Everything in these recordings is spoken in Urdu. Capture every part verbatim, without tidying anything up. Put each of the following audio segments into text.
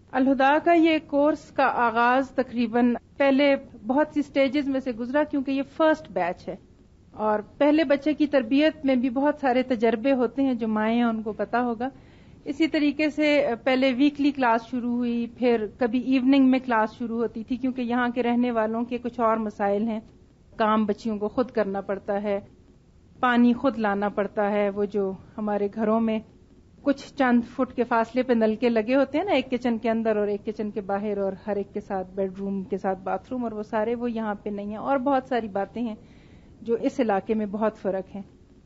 الہدا کا یہ کورس کا آغاز تقریباً پہلے بہت سی سٹیجز میں سے گزرا، کیونکہ یہ فرسٹ بیچ ہے اور پہلے بچے کی تربیت میں بھی بہت سارے تجربے ہوتے ہیں جو مائیں ہیں ان کو پتا ہوگا. اسی طریقے سے پہلے ویکلی کلاس شروع ہوئی، پھر کبھی ایوننگ میں کلاس شروع ہوتی تھی، کیونکہ یہاں کے رہنے والوں کے کچھ اور مسائل ہیں. کام بچیوں کو خود کرنا پڑتا ہے، پانی خود لانا پڑتا ہے. وہ جو ہمارے گھروں میں کچھ چند فٹ کے فاصلے پہ نلکے لگے ہوتے ہیں نا، ایک کچن کے اندر اور ایک کچن کے باہر، اور ہر ایک کے ساتھ بیڈ روم کے ساتھ باتھ روم، اور وہ سارے وہ یہاں پہ نہیں ہیں. اور بہت ساری باتیں ہیں جو اس علاقے میں بہت فرق ہیں.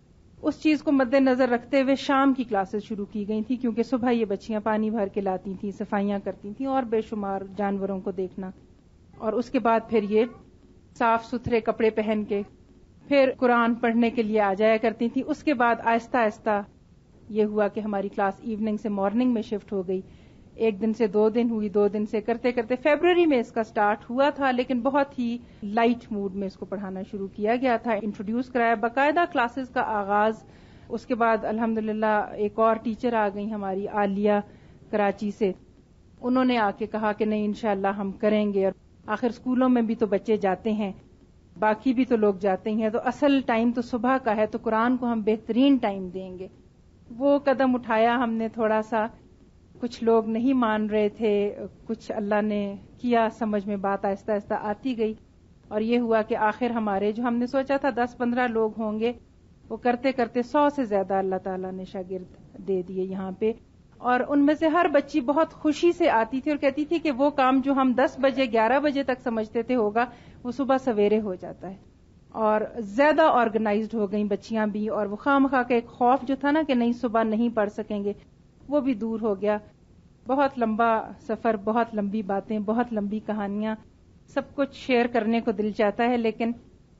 اس چیز کو مد نظر رکھتے ہوئے شام کی کلاسز شروع کی گئی تھی، کیونکہ صبح یہ بچیاں پانی بھر کے لاتی تھیں، صفائیاں کرتی تھیں اور بے شمار جانوروں کو دیکھنا. اور اس کے بعد پھر یہ صاف ستھرے کپڑے پہن کے پھر قرآن پڑھنے کے لیے آ جایا کرتی تھیں. اس کے بعد آہستہ آہستہ یہ ہوا کہ ہماری کلاس ایوننگ سے مارننگ میں شفٹ ہو گئی. ایک دن سے دو دن ہوئی، دو دن سے کرتے کرتے فیبروری میں اس کا سٹارٹ ہوا تھا، لیکن بہت ہی لائٹ موڈ میں اس کو پڑھانا شروع کیا گیا تھا. انٹروڈیوس کرایا باقاعدہ کلاسز کا آغاز. اس کے بعد الحمدللہ ایک اور ٹیچر آ گئی ہماری عالیہ کراچی سے. انہوں نے آ کے کہا کہ نہیں انشاءاللہ ہم کریں گے. اور آخر اسکولوں میں بھی تو بچے جاتے ہیں، باقی بھی تو لوگ جاتے ہیں، تو اصل ٹائم تو صبح کا ہے، تو قرآن کو ہم بہترین ٹائم دیں گے. وہ قدم اٹھایا ہم نے تھوڑا سا. کچھ لوگ نہیں مان رہے تھے، کچھ اللہ نے کیا سمجھ میں، بات آہستہ آہستہ آتی گئی. اور یہ ہوا کہ آخر ہمارے جو ہم نے سوچا تھا دس پندرہ لوگ ہوں گے، وہ کرتے کرتے سو سے زیادہ اللہ تعالیٰ نے شاگرد دے دیے یہاں پہ. اور ان میں سے ہر بچی بہت خوشی سے آتی تھی اور کہتی تھی کہ وہ کام جو ہم دس بجے گیارہ بجے تک سمجھتے تھے ہوگا، وہ صبح سویرے ہو جاتا ہے. اور زیادہ آرگنائزڈ ہو گئیں بچیاں بھی، اور وہ خواہ مخواہ کا ایک خوف جو تھا نا کہ نہیں صبح نہیں پڑھ سکیں گے، وہ بھی دور ہو گیا. بہت لمبا سفر، بہت لمبی باتیں، بہت لمبی کہانیاں، سب کچھ شیئر کرنے کو دل چاہتا ہے، لیکن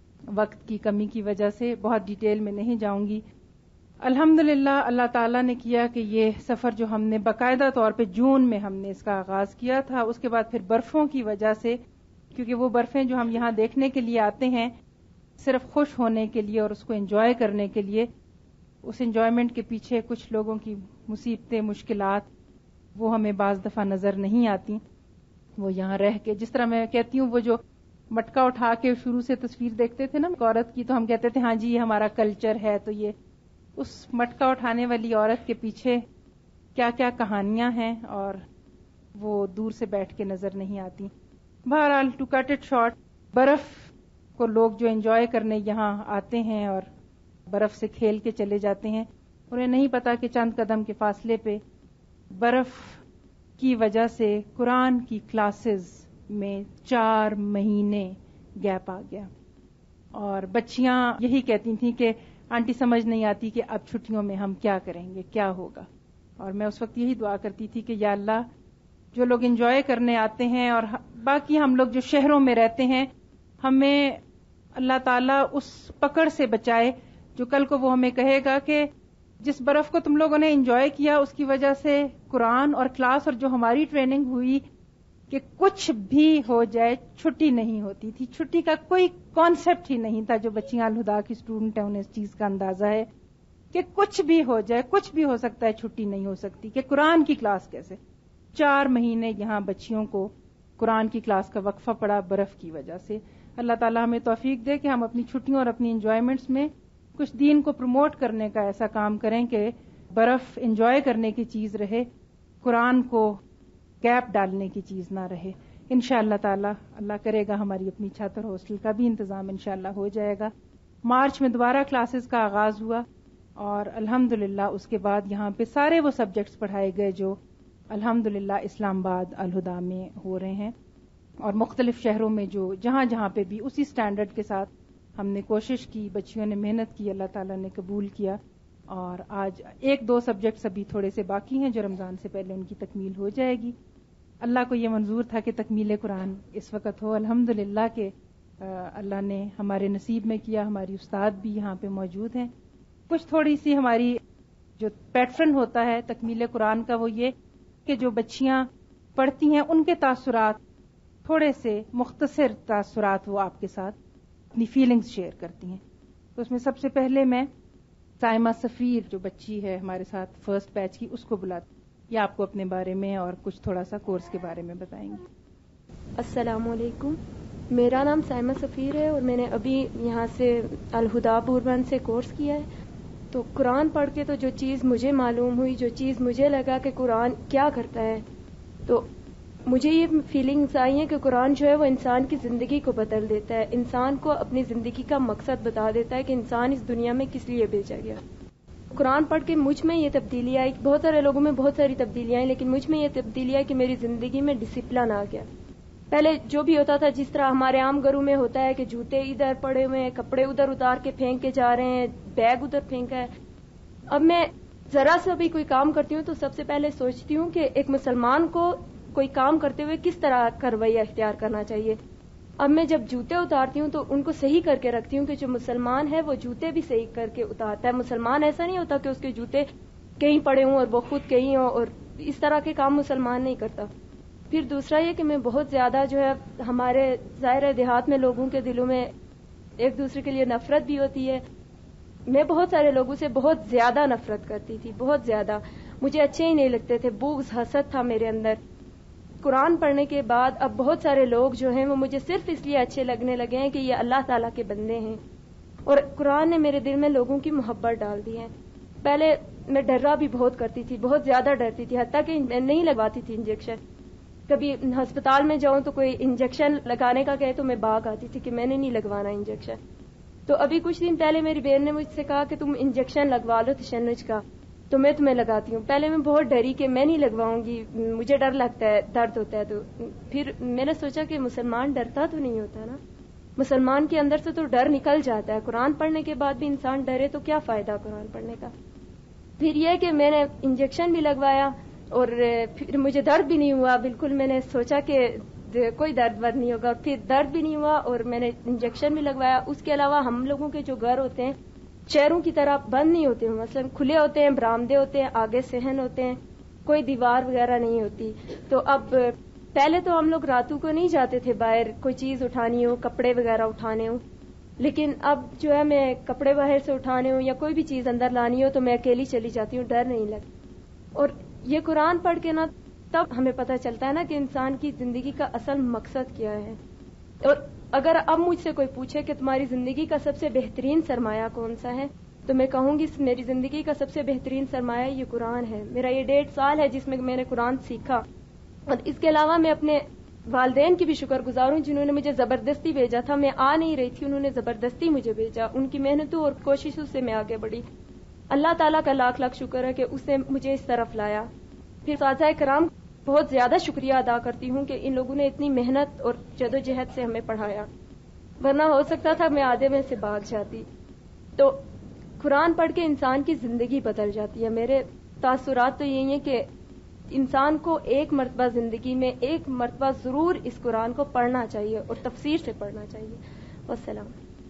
وقت کی کمی کی وجہ سے بہت ڈیٹیل میں نہیں جاؤں گی. الحمدللہ اللہ تعالیٰ نے کیا کہ یہ سفر جو ہم نے باقاعدہ طور پہ جون میں ہم نے اس کا آغاز کیا تھا، اس کے بعد پھر برفوں کی وجہ سے، کیونکہ وہ برفیں جو ہم یہاں دیکھنے کے لیے آتے ہیں صرف خوش ہونے کے لیے اور اس کو انجوائے کرنے کے لیے، اس انجوائمنٹ کے پیچھے کچھ لوگوں کی مصیبتیں، مشکلات، وہ ہمیں بعض دفعہ نظر نہیں آتی. وہ یہاں رہ کے، جس طرح میں کہتی ہوں، وہ جو مٹکا اٹھا کے شروع سے تصویر دیکھتے تھے نا عورت کی، تو ہم کہتے تھے ہاں جی یہ ہمارا کلچر ہے. تو یہ اس مٹکا اٹھانے والی عورت کے پیچھے کیا کیا کہانیاں ہیں، اور وہ دور سے بیٹھ کے نظر نہیں آتی. بہرحال ٹو کٹ اٹ شارٹ، برف کو لوگ جو انجوائے کرنے یہاں آتے ہیں اور برف سے کھیل کے چلے جاتے ہیں، انہیں نہیں پتا کہ چند قدم کے فاصلے پہ برف کی وجہ سے قرآن کی کلاسز میں چار مہینے گیپ آ گیا. اور بچیاں یہی کہتی تھیں کہ آنٹی سمجھ نہیں آتی کہ اب چھٹیوں میں ہم کیا کریں گے، کیا ہوگا. اور میں اس وقت یہی دعا کرتی تھی کہ یا اللہ، جو لوگ انجوائے کرنے آتے ہیں اور باقی ہم لوگ جو شہروں میں رہتے ہیں، ہمیں اللہ تعالیٰ اس پکڑ سے بچائے جو کل کو وہ ہمیں کہے گا کہ جس برف کو تم لوگوں نے انجوائے کیا اس کی وجہ سے قرآن اور کلاس اور جو ہماری ٹریننگ ہوئی کہ کچھ بھی ہو جائے چھٹی نہیں ہوتی تھی. چھٹی کا کوئی کانسیپٹ ہی نہیں تھا. جو بچیاں الہدا کی اسٹوڈنٹ ہیں انہیں اس چیز کا اندازہ ہے کہ کچھ بھی ہو جائے، کچھ بھی ہو سکتا ہے، چھٹی نہیں ہو سکتی. کہ قرآن کی کلاس کیسے؟ چار مہینے یہاں بچیوں کو قرآن کی کلاس کا وقفہ پڑا برف کی وجہ سے. اللہ تعالیٰ ہمیں توفیق دے کہ ہم اپنی چھٹیوں اور اپنی انجوائمنٹس میں کچھ دین کو پروموٹ کرنے کا ایسا کام کریں کہ برف انجوائے کرنے کی چیز رہے، قرآن کو گیپ ڈالنے کی چیز نہ رہے. انشاءاللہ تعالیٰ اللہ کرے گا ہماری اپنی چھت اور ہاسٹل کا بھی انتظام انشاءاللہ ہو جائے گا. مارچ میں دوبارہ کلاسز کا آغاز ہوا اور الحمدللہ اس کے بعد یہاں پہ سارے وہ سبجیکٹس پڑھائے گئے جو الحمدللہ اسلام آباد الہدا میں ہو رہے ہیں، اور مختلف شہروں میں جو جہاں جہاں پہ بھی اسی سٹینڈرڈ کے ساتھ ہم نے کوشش کی، بچیوں نے محنت کی، اللہ تعالیٰ نے قبول کیا. اور آج ایک دو سبجیکٹس ابھی تھوڑے سے باقی ہیں جو رمضان سے پہلے ان کی تکمیل ہو جائے گی. اللہ کو یہ منظور تھا کہ تکمیل قرآن اس وقت ہو. الحمدللہ کہ اللہ نے ہمارے نصیب میں کیا. ہماری استاد بھی یہاں پہ موجود ہیں. کچھ تھوڑی سی ہماری جو پیٹرن ہوتا ہے تکمیل قرآن کا وہ یہ کہ جو بچیاں پڑھتی ہیں ان کے تاثرات، تھوڑے سے مختصر تاثرات وہ آپ کے ساتھ اپنی فیلنگز شیئر کرتی ہیں. تو اس میں سب سے پہلے میں سائمہ سفیر جو بچی ہے ہمارے ساتھ فرسٹ بیچ کی، اس کو بلاتی. یا آپ کو اپنے بارے میں اور کچھ تھوڑا سا کورس کے بارے میں بتائیں گے. السلام علیکم، میرا نام سائمہ سفیر ہے اور میں نے ابھی یہاں سے الہدا بوربن سے کورس کیا ہے. تو قرآن پڑھ کے تو جو چیز مجھے معلوم ہوئی، جو چیز مجھے لگا کہ قرآن کیا کرتا ہے، تو مجھے یہ فیلنگز آئی ہیں کہ قرآن جو ہے وہ انسان کی زندگی کو بدل دیتا ہے، انسان کو اپنی زندگی کا مقصد بتا دیتا ہے کہ انسان اس دنیا میں کس لیے بھیجا گیا. قرآن پڑھ کے مجھ میں یہ تبدیلی آئی. بہت سارے لوگوں میں بہت ساری تبدیلیاں آئیں، لیکن مجھ میں یہ تبدیلی آئی کہ میری زندگی میں ڈسپلن آ گیا. پہلے جو بھی ہوتا تھا، جس طرح ہمارے عام گھروں میں ہوتا ہے کہ جوتے ادھر پڑے ہوئے ہیں، کپڑے ادھر اتار کے پھینک کے جا رہے ہیں، بیگ ادھر پھینکا ہے. اب میں ذرا سا بھی کوئی کام کرتی ہوں تو سب سے پہلے سوچتی ہوں کہ ایک مسلمان کو کوئی کام کرتے ہوئے کس طرح کا رویہ اختیار کرنا چاہیے. اب میں جب جوتے اتارتی ہوں تو ان کو صحیح کر کے رکھتی ہوں کہ جو مسلمان ہے وہ جوتے بھی صحیح کر کے اتارتا ہے. مسلمان ایسا نہیں ہوتا کہ اس کے جوتے کہیں پڑے ہوں اور وہ خود کہیں ہوں، اور اس طرح کے کام مسلمان نہیں کرتا. پھر دوسرا یہ کہ میں بہت زیادہ جو ہے، ہمارے ظاہر دیہات میں لوگوں کے دلوں میں ایک دوسرے کے لیے نفرت بھی ہوتی ہے. میں بہت سارے لوگوں سے بہت زیادہ نفرت کرتی تھی، بہت زیادہ. مجھے اچھے ہی نہیں لگتے تھے، بغض حسد تھا میرے اندر. قرآن پڑھنے کے بعد اب بہت سارے لوگ جو ہیں وہ مجھے صرف اس لیے اچھے لگنے لگے ہیں کہ یہ اللہ تعالیٰ کے بندے ہیں، اور قرآن نے میرے دل میں لوگوں کی محبت ڈال دی ہے. پہلے میں ڈرا بھی بہت کرتی تھی، بہت زیادہ ڈرتی تھی، حتیٰ کہ میں نہیں لگواتی تھی انجیکشن. کبھی ہسپتال میں جاؤں تو کوئی انجیکشن لگانے کا کہے تو میں بھاگ آتی تھی کہ میں نے نہیں لگوانا انجیکشن. تو ابھی کچھ دن پہلے میری بہن نے مجھ سے کہا کہ تم انجیکشن لگوا لو تشنج کا، تو میں تمہیں لگاتی ہوں. پہلے میں بہت ڈری کہ میں نہیں لگواؤں گی، مجھے ڈر لگتا ہے، درد ہوتا ہے. تو پھر میں نے سوچا کہ مسلمان ڈرتا تو نہیں ہوتا نا، مسلمان کے اندر سے تو ڈر نکل جاتا ہے. قرآن پڑھنے کے بعد بھی انسان ڈرے تو کیا فائدہ قرآن پڑھنے کا. پھر یہ کہ میں نے انجیکشن بھی لگوایا اور پھر مجھے درد بھی نہیں ہوا بالکل. میں نے سوچا کہ کوئی درد ورد نہیں ہوگا، پھر درد بھی نہیں ہوا اور میں نے انجیکشن بھی لگوایا. اس کے علاوہ ہم لوگوں کے جو گھر ہوتے ہیں شہروں کی طرح بند نہیں ہوتے، مثلا کھلے ہوتے ہیں، برآمدے ہوتے ہیں، آگے صحن ہوتے ہیں، کوئی دیوار وغیرہ نہیں ہوتی. تو اب پہلے تو ہم لوگ راتوں کو نہیں جاتے تھے باہر، کوئی چیز اٹھانی ہو، کپڑے وغیرہ اٹھانے ہو. لیکن اب جو ہے میں کپڑے باہر سے اٹھانے ہو یا کوئی بھی چیز اندر لانی ہو تو میں اکیلی چلی جاتی ہوں، ڈر نہیں لگتا. اور یہ قرآن پڑھ کے نا تب ہمیں پتہ چلتا ہے نا کہ انسان کی زندگی کا اصل مقصد کیا ہے. اور اگر اب مجھ سے کوئی پوچھے کہ تمہاری زندگی کا سب سے بہترین سرمایہ کون سا ہے، تو میں کہوں گی میری زندگی کا سب سے بہترین سرمایہ یہ قرآن ہے. میرا یہ ڈیڑھ سال ہے جس میں میں نے قرآن سیکھا. اور اس کے علاوہ میں اپنے والدین کی بھی شکر گزار ہوں جنہوں نے مجھے زبردستی بھیجا تھا. میں آ نہیں رہی تھی، انہوں نے زبردستی مجھے بھیجا. ان کی محنتوں اور کوششوں سے میں آگے بڑھی. اللہ تعالیٰ کا لاکھ لاکھ شکر ہے کہ اس نے مجھے اس طرف لایا. پھر اساتذہ کرام بہت زیادہ شکریہ ادا کرتی ہوں کہ ان لوگوں نے اتنی محنت اور جدوجہد سے ہمیں پڑھایا، ورنہ ہو سکتا تھا میں آدھے میں سے بھاگ جاتی. تو قرآن پڑھ کے انسان کی زندگی بدل جاتی ہے. میرے تاثرات تو یہی ہیں کہ انسان کو ایک مرتبہ زندگی میں ایک مرتبہ ضرور اس قرآن کو پڑھنا چاہیے اور تفسیر سے پڑھنا چاہیے. والسلام.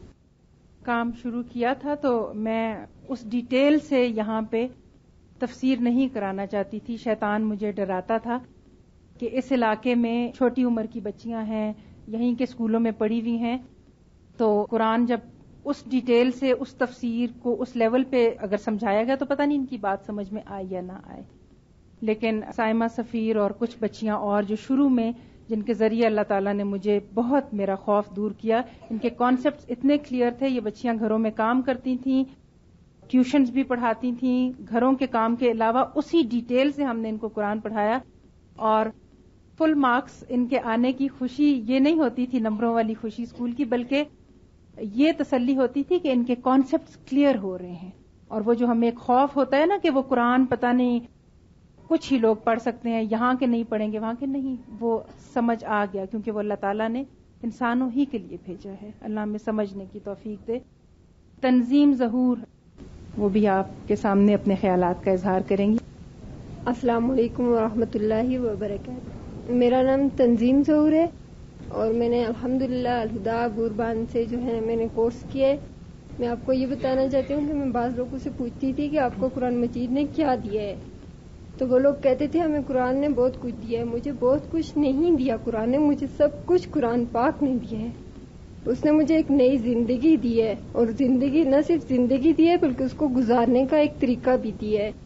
کام شروع کیا تھا تو میں اس ڈیٹیل سے یہاں پہ تفسیر نہیں کرانا چاہتی تھی. شیطان مجھے ڈراتا تھا کہ اس علاقے میں چھوٹی عمر کی بچیاں ہیں، یہیں کے اسکولوں میں پڑھی ہوئی ہیں، تو قرآن جب اس ڈیٹیل سے اس تفسیر کو اس لیول پہ اگر سمجھایا گیا تو پتہ نہیں ان کی بات سمجھ میں آئی یا نہ آئے. لیکن سائمہ سفیر اور کچھ بچیاں اور جو شروع میں جن کے ذریعے اللہ تعالیٰ نے مجھے بہت میرا خوف دور کیا، ان کے کانسیپٹس اتنے کلیئر تھے. یہ بچیاں گھروں میں کام کرتی تھیں، ٹیوشنز بھی پڑھاتی تھیں، گھروں کے کام کے علاوہ اسی ڈیٹیل سے ہم نے ان کو قرآن پڑھایا. اور فل مارکس ان کے آنے کی خوشی یہ نہیں ہوتی تھی نمبروں والی خوشی اسکول کی، بلکہ یہ تسلی ہوتی تھی کہ ان کے کانسیپٹس کلیئر ہو رہے ہیں. اور وہ جو ہمیں ایک خوف ہوتا ہے نا کہ وہ قرآن پتہ نہیں کچھ ہی لوگ پڑھ سکتے ہیں، یہاں کے نہیں پڑھیں گے، وہاں کے نہیں، وہ سمجھ آ گیا کیونکہ وہ اللہ تعالیٰ نے انسانوں ہی کے لیے بھیجا ہے. اللہ ہمیں سمجھنے کی توفیق دے. تنظیم ظہور وہ بھی آپ کے سامنے اپنے خیالات کا اظہار کریں گی. السلام علیکم ورحمۃ اللہ وبرکاتہ. میرا نام تنظیم ظہور ہے اور میں نے الحمدللہ الہدا بوربان سے جو ہے میں نے کورس کیا ہے. میں آپ کو یہ بتانا چاہتی ہوں کہ میں بعض لوگوں سے پوچھتی تھی کہ آپ کو قرآن مجید نے کیا دیا ہے، تو وہ لوگ کہتے تھے ہمیں قرآن نے بہت کچھ دیا ہے. مجھے بہت کچھ نہیں دیا قرآن نے، مجھے سب کچھ قرآن پاک نے دیا ہے. اس نے مجھے ایک نئی زندگی دی ہے، اور زندگی نہ صرف زندگی دی ہے بلکہ اس کو گزارنے کا ایک طریقہ بھی دیا ہے.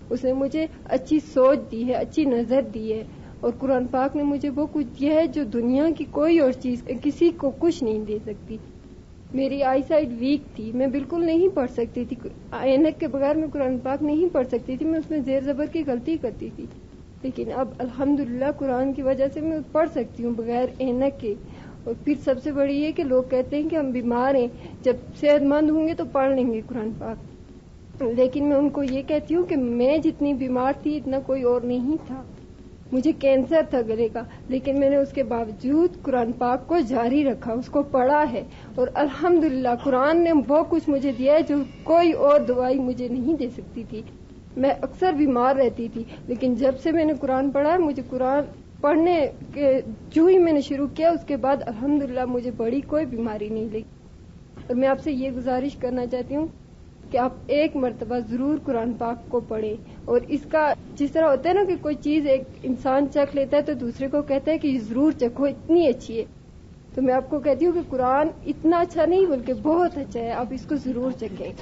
اس نے مجھے اچھی سوچ دی ہے، اچھی نظر دی ہے، اور قرآن پاک نے مجھے وہ کچھ دیا ہے جو دنیا کی کوئی اور چیز کسی کو کچھ نہیں دے سکتی۔ میری آئی سائٹ ویک تھی، میں بالکل نہیں پڑھ سکتی تھی، اینک کے بغیر میں قرآن پاک نہیں پڑھ سکتی تھی، میں اس میں زیر زبر کی غلطی کرتی تھی، لیکن اب الحمدللہ قرآن کی وجہ سے میں پڑھ سکتی ہوں بغیر اینک کے۔ اور پھر سب سے بڑی یہ کہ لوگ کہتے ہیں کہ ہم بیمار ہیں، جب صحت مند ہوں گے تو پڑھ لیں گے قرآن پاک، لیکن میں ان کو یہ کہتی ہوں کہ میں جتنی بیمار تھی اتنا کوئی اور نہیں تھا۔ مجھے کینسر تھا گلے کا، لیکن میں نے اس کے باوجود قرآن پاک کو جاری رکھا، اس کو پڑھا ہے، اور الحمدللہ قرآن نے وہ کچھ مجھے دیا ہے جو کوئی اور دوائی مجھے نہیں دے سکتی تھی۔ میں اکثر بیمار رہتی تھی، لیکن جب سے میں نے قرآن پڑھا، مجھے قرآن پڑھنے کے جو ہی میں نے شروع کیا اس کے بعد الحمدللہ مجھے بڑی کوئی بیماری نہیں لگی۔ اور میں آپ سے یہ گزارش کرنا چاہتی ہوں کہ آپ ایک مرتبہ ضرور قرآن پاک کو پڑھیں، اور اس کا جس طرح ہوتا ہے نا کہ کوئی چیز ایک انسان چکھ لیتا ہے تو دوسرے کو کہتا ہے کہ یہ ضرور چکھو، اتنی اچھی ہے، تو میں آپ کو کہتی ہوں کہ قرآن اتنا اچھا نہیں بلکہ بہت اچھا ہے، آپ اس کو ضرور چکھیں۔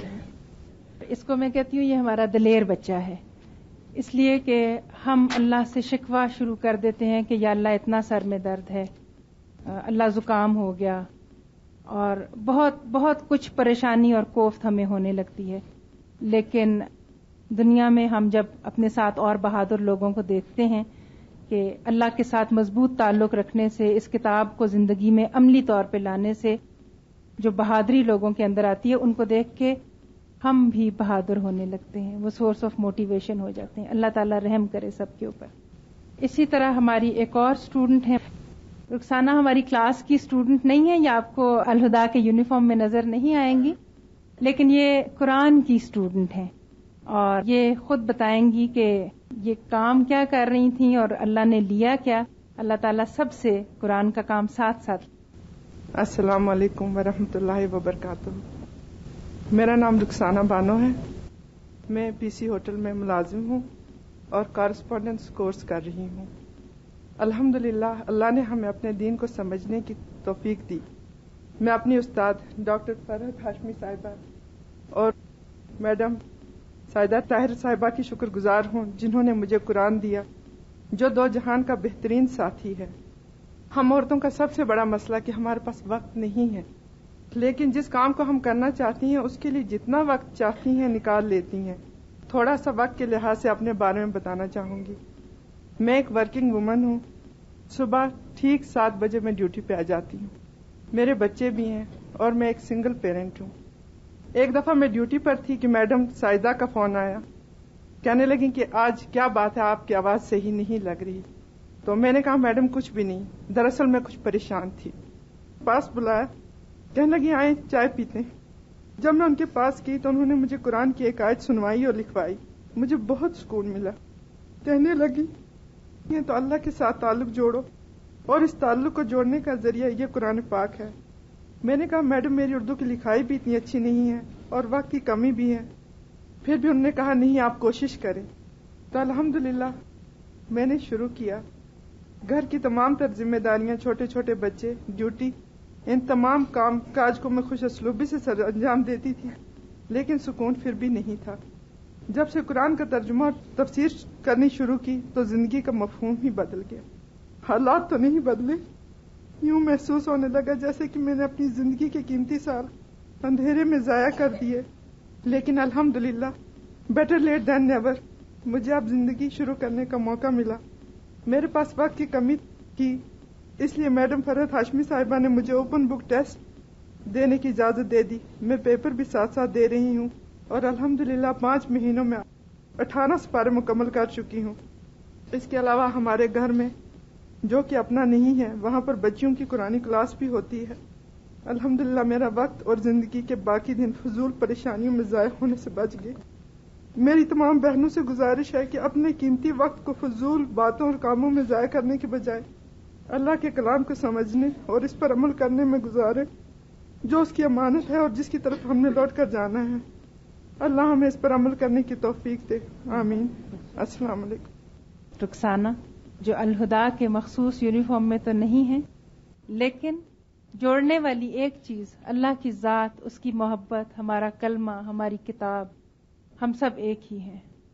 اس کو میں کہتی ہوں یہ ہمارا دلیر بچہ ہے، اس لیے کہ ہم اللہ سے شکوہ شروع کر دیتے ہیں کہ یا اللہ اتنا سر میں درد ہے، اللہ زکام ہو گیا، اور بہت بہت کچھ پریشانی اور کوفت ہمیں ہونے لگتی ہے۔ لیکن دنیا میں ہم جب اپنے ساتھ اور بہادر لوگوں کو دیکھتے ہیں کہ اللہ کے ساتھ مضبوط تعلق رکھنے سے، اس کتاب کو زندگی میں عملی طور پہ لانے سے جو بہادری لوگوں کے اندر آتی ہے، ان کو دیکھ کے ہم بھی بہادر ہونے لگتے ہیں، وہ سورس آف موٹیویشن ہو جاتے ہیں۔ اللہ تعالیٰ رحم کرے سب کے اوپر۔ اسی طرح ہماری ایک اور اسٹوڈنٹ ہے رخسانہ، ہماری کلاس کی اسٹوڈنٹ نہیں ہے، یا آپ کو الہدا کے یونیفارم میں نظر نہیں آئیں گی، لیکن یہ قرآن کی اسٹوڈنٹ ہیں، اور یہ خود بتائیں گی کہ یہ کام کیا کر رہی تھیں اور اللہ نے لیا کیا۔ اللہ تعالیٰ سب سے قرآن کا کام ساتھ ساتھ۔ السلام علیکم ورحمۃ اللہ وبرکاتہ۔ میرا نام رخسانہ بانو ہے، میں پی سی ہوٹل میں ملازم ہوں اور کارسپونڈنس کورس کر رہی ہوں۔ الحمدللہ اللہ نے ہمیں اپنے دین کو سمجھنے کی توفیق دی۔ میں اپنی استاد ڈاکٹر فرحت ہاشمی صاحبہ اور میڈم سائدہ طاہر صاحبہ کی شکر گزار ہوں، جنہوں نے مجھے قرآن دیا، جو دو جہان کا بہترین ساتھی ہے۔ ہم عورتوں کا سب سے بڑا مسئلہ کہ ہمارے پاس وقت نہیں ہے، لیکن جس کام کو ہم کرنا چاہتی ہیں اس کے لیے جتنا وقت چاہتی ہیں نکال لیتی ہیں۔ تھوڑا سا وقت کے لحاظ سے اپنے بارے میں بتانا چاہوں گی۔ میں ایک ورکنگ وومن ہوں، صبح ٹھیک سات بجے میں ڈیوٹی پہ آ جاتی ہوں، میرے بچے بھی ہیں اور میں ایک سنگل پیرنٹ ہوں۔ ایک دفعہ میں ڈیوٹی پر تھی کہ میڈم سائدہ کا فون آیا، کہنے لگی کہ آج کیا بات ہے، آپ کی آواز صحیح نہیں لگ رہی۔ تو میں نے کہا میڈم کچھ بھی نہیں، دراصل میں کچھ پریشان تھی۔ پاس بلایا، کہنے لگی آئیں چائے پیتے ہیں۔ جب میں ان کے پاس گئی تو انہوں نے مجھے قرآن کی ایک آیت سنوائی اور لکھوائی، مجھے بہت سکون ملا۔ کہنے لگی یہ تو اللہ کے ساتھ تعلق جوڑو، اور اس تعلق کو جوڑنے کا ذریعہ یہ قرآن پاک ہے۔ میں نے کہا میڈم میری اردو کی لکھائی بھی اتنی اچھی نہیں ہے اور وقت کی کمی بھی ہے۔ پھر بھی انہوں نے کہا نہیں آپ کوشش کریں۔ تو الحمدللہ میں نے شروع کیا۔ گھر کی تمام تر ذمہ داریاں، چھوٹے چھوٹے بچے، ڈیوٹی، ان تمام کام کاج کو میں خوش اسلوبی سے سر انجام دیتی تھی، لیکن سکون پھر بھی نہیں تھا۔ جب سے قرآن کا ترجمہ اور تفسیر کرنی شروع کی تو زندگی کا مفہوم ہی بدل گیا۔ حالات تو نہیں بدلے، یوں محسوس ہونے لگا جیسے کہ میں نے اپنی زندگی کے قیمتی سال اندھیرے میں ضائع کر دیے، لیکن الحمدللہ بیٹر لیٹ دین نیور، مجھے اب زندگی شروع کرنے کا موقع ملا۔ میرے پاس وقت کی کمی تھی، اس لیے میڈم فرحت ہاشمی صاحبہ نے مجھے اوپن بک ٹیسٹ دینے کی اجازت دے دی۔ میں پیپر بھی ساتھ ساتھ دے رہی ہوں اور الحمدللہ پانچ مہینوں میں اٹھارہ سپارے مکمل کر چکی ہوں۔ اس کے علاوہ ہمارے گھر میں جو کہ اپنا نہیں ہے، وہاں پر بچیوں کی قرآنی کلاس بھی ہوتی ہے۔ الحمدللہ میرا وقت اور زندگی کے باقی دن فضول پریشانیوں میں ضائع ہونے سے بچ گئے۔ میری تمام بہنوں سے گزارش ہے کہ اپنے قیمتی وقت کو فضول باتوں اور کاموں میں ضائع کرنے کے بجائے اللہ کے کلام کو سمجھنے اور اس پر عمل کرنے میں گزارے، جو اس کی امانت ہے اور جس کی طرف ہم نے لوٹ کر جانا ہے۔ اللہ ہمیں اس پر عمل کرنے کی توفیق دے، آمین۔ السلام علیکم۔ رخسانہ جو الہدا کے مخصوص یونیفارم میں تو نہیں ہے، لیکن جوڑنے والی ایک چیز اللہ کی ذات، اس کی محبت، ہمارا کلمہ، ہماری کتاب، ہم سب ایک ہی ہیں۔